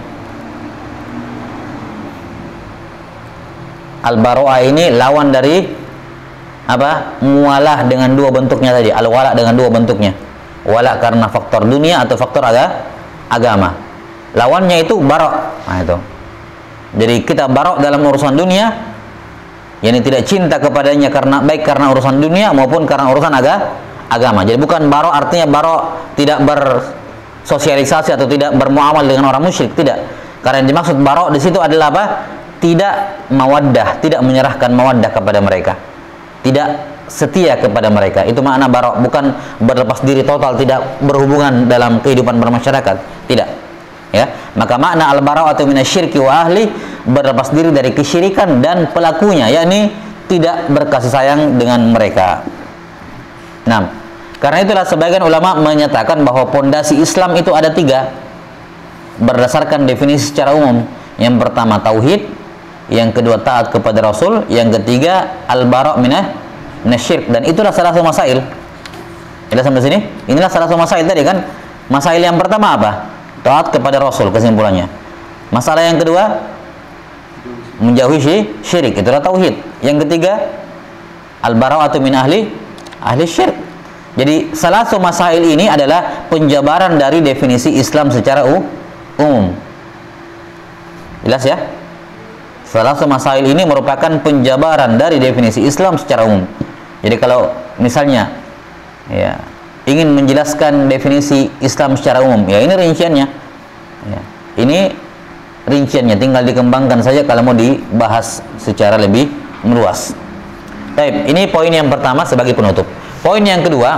S1: Al-Baro'ah ini lawan dari apa? Mualah dengan 2 bentuknya tadi. Al-wala dengan 2 bentuknya. Wala karena faktor dunia atau faktor agama. Lawannya itu barok. Nah itu. Jadi kita barok dalam urusan dunia, yakni tidak cinta kepadanya karena baik karena urusan dunia maupun karena urusan agama. Jadi bukan barok artinya barok tidak bersosialisasi atau tidak bermuamal dengan orang musyrik, tidak. Karena yang dimaksud barok di situ adalah apa? Tidak mawaddah, tidak menyerahkan mawaddah kepada mereka, tidak setia kepada mereka. Itu makna barok, bukan berlepas diri total, tidak berhubungan dalam kehidupan bermasyarakat, tidak. Ya, maka makna al-bara'atu minasyirki wa ahli, berlepas diri dari kesyirikan dan pelakunya, yakni tidak berkasih sayang dengan mereka. Nah, karena itulah sebagian ulama menyatakan bahwa pondasi Islam itu ada 3 berdasarkan definisi secara umum. Yang pertama tauhid, yang kedua taat kepada Rasul, yang ketiga al-bara' minasyirk, dan itulah salah satu masail. Inilah sampai sini. Inilah salah satu masail tadi kan. Masail yang pertama apa? Taat kepada Rasul, kesimpulannya. Masalah yang kedua menjauhi syirik, itulah tauhid. Yang ketiga al-bara'atu min ahli syirk. Jadi salah satu masail ini adalah penjabaran dari definisi Islam secara umum. Jelas ya? Salah satu masail ini merupakan penjabaran dari definisi Islam secara umum. Jadi kalau misalnya ya ingin menjelaskan definisi Islam secara umum, ya ini rinciannya. Ya, ini rinciannya, tinggal dikembangkan saja kalau mau dibahas secara lebih meluas. Baik, ini poin yang pertama sebagai penutup. Poin yang kedua,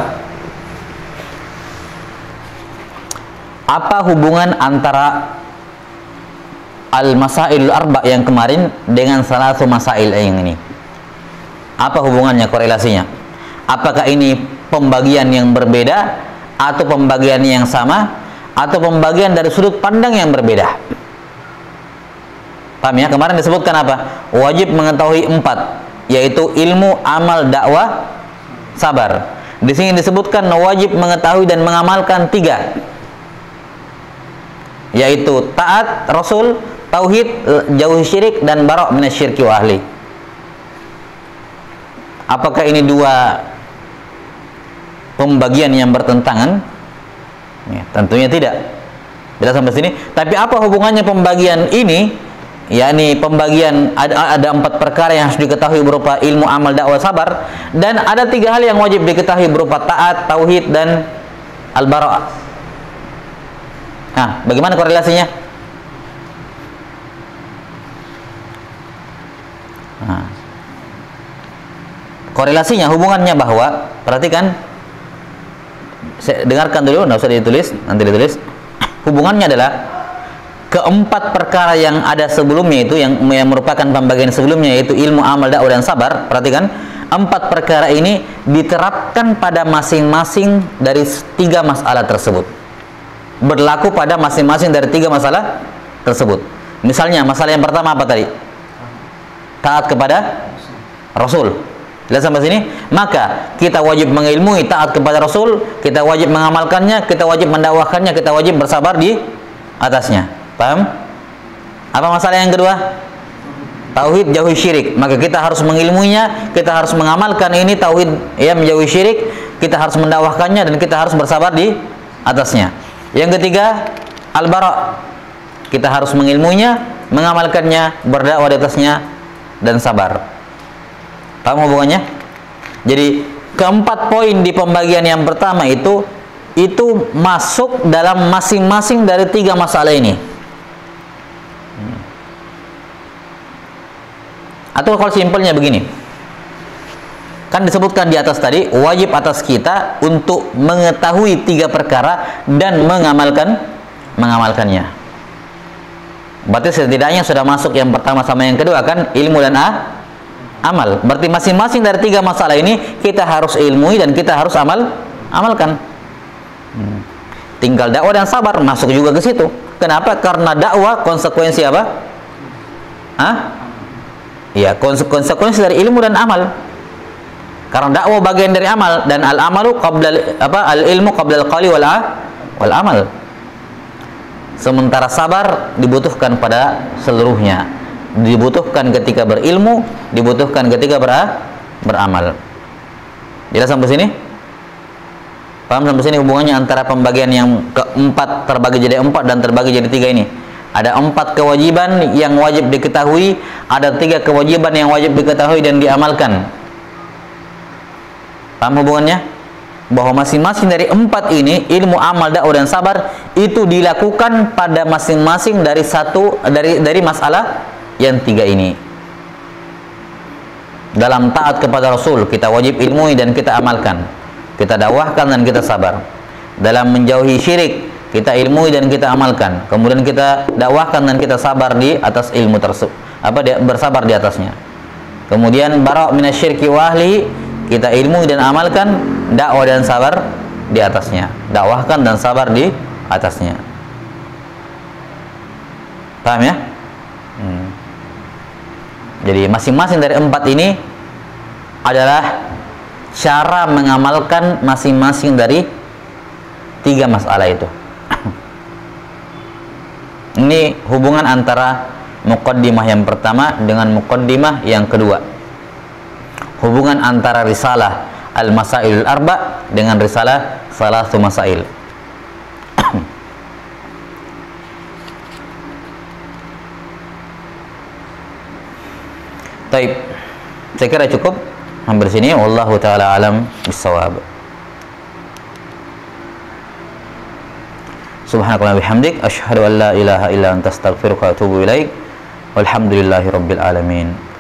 S1: apa hubungan antara al-masailul arba yang kemarin dengan salah satu masail yang ini? Apa hubungannya, korelasinya? Apakah ini pembagian yang berbeda, atau pembagian yang sama, atau pembagian dari sudut pandang yang berbeda? Paham ya? Kemarin disebutkan apa? Wajib mengetahui 4, yaitu ilmu, amal, dakwah, sabar. Di sini disebutkan wajib mengetahui dan mengamalkan 3, yaitu taat Rasul, tauhid, jauhi syirik, dan bara' minasyirki wa ahli. Apakah ini 2 pembagian yang bertentangan? Ya, tentunya tidak. Jelas sampai sini. Tapi apa hubungannya pembagian ini? Yakni pembagian ada 4 perkara yang harus diketahui berupa ilmu, amal, dakwah, sabar, dan ada 3 hal yang wajib diketahui berupa taat, tauhid, dan al-bara'. Nah, bagaimana korelasinya? Nah, korelasinya, hubungannya bahwa, perhatikan, saya dengarkan dulu, nggak usah ditulis, nanti ditulis. Hubungannya adalah keempat perkara yang ada sebelumnya itu, yang merupakan pembagian sebelumnya, yaitu ilmu, amal, dakwah, dan sabar. Perhatikan, 4 perkara ini diterapkan pada masing-masing dari 3 masalah tersebut, berlaku pada masing-masing dari 3 masalah tersebut. Misalnya masalah yang pertama apa tadi? Taat kepada Rasul. Lihat sampai sini, maka kita wajib mengilmui taat kepada Rasul, kita wajib mengamalkannya, kita wajib mendakwahkannya, kita wajib bersabar di atasnya. Paham? Apa masalah yang kedua? Tauhid, jauhi syirik. Maka kita harus mengilmuinya, kita harus mengamalkan ini tauhid, ya, menjauhi syirik, kita harus mendakwahkannya, dan kita harus bersabar di atasnya. Yang ketiga, al-bara'. Kita harus mengilmuinya, mengamalkannya, berdakwah di atasnya, dan sabar. Paham hubungannya? Jadi keempat poin di pembagian yang pertama itu masuk dalam masing-masing dari 3 masalah ini. Atau kalau simpelnya begini, kan disebutkan di atas tadi, wajib atas kita untuk mengetahui 3 perkara dan mengamalkannya. Berarti setidaknya sudah masuk yang pertama sama yang kedua kan, ilmu dan amal. Berarti masing-masing dari 3 masalah ini kita harus ilmui dan kita harus amalkan. Tinggal dakwah dan sabar masuk juga ke situ. Kenapa? Karena dakwah konsekuensi apa? Ya, konsekuensi dari ilmu dan amal. Karena dakwah bagian dari amal, dan al-amalu qabla al-ilmu qabla al-qawli wal amal. Sementara sabar dibutuhkan pada seluruhnya. Dibutuhkan ketika berilmu, dibutuhkan ketika beramal. Jelas sampai sini? Paham sampai sini hubungannya antara pembagian yang keempat terbagi jadi 4 dan terbagi jadi 3 ini? Ada 4 kewajiban yang wajib diketahui, ada 3 kewajiban yang wajib diketahui dan diamalkan. Paham hubungannya? Bahwa masing-masing dari 4 ini, ilmu, amal, dakwah, dan sabar, itu dilakukan pada masing-masing dari masalah yang 3 ini. Dalam taat kepada Rasul, kita wajib ilmui dan kita amalkan, kita dakwahkan dan kita sabar. Dalam menjauhi syirik, kita ilmui dan kita amalkan, kemudian kita dakwahkan dan kita sabar di atas ilmu tersebut, bersabar di atasnya. Kemudian bara' minasyirki wa ahlihi, kita ilmui dan amalkan, dakwah dan sabar di atasnya, dakwahkan dan sabar di atasnya. Paham ya? Jadi masing-masing dari 4 ini adalah cara mengamalkan masing-masing dari 3 masalah itu. Ini hubungan antara muqaddimah yang pertama dengan muqaddimah yang kedua. Hubungan antara risalah Al-Masailul Arba dengan risalah Salasu Masail. Taib. Saya kira cukup sampai sini. Wallahu taala alam bissawab. Subhanakallahumma bihamdik asyhadu an la ilaha illa anta astaghfiruka wa atubu ilaik. Walhamdulillahi rabbil alamin.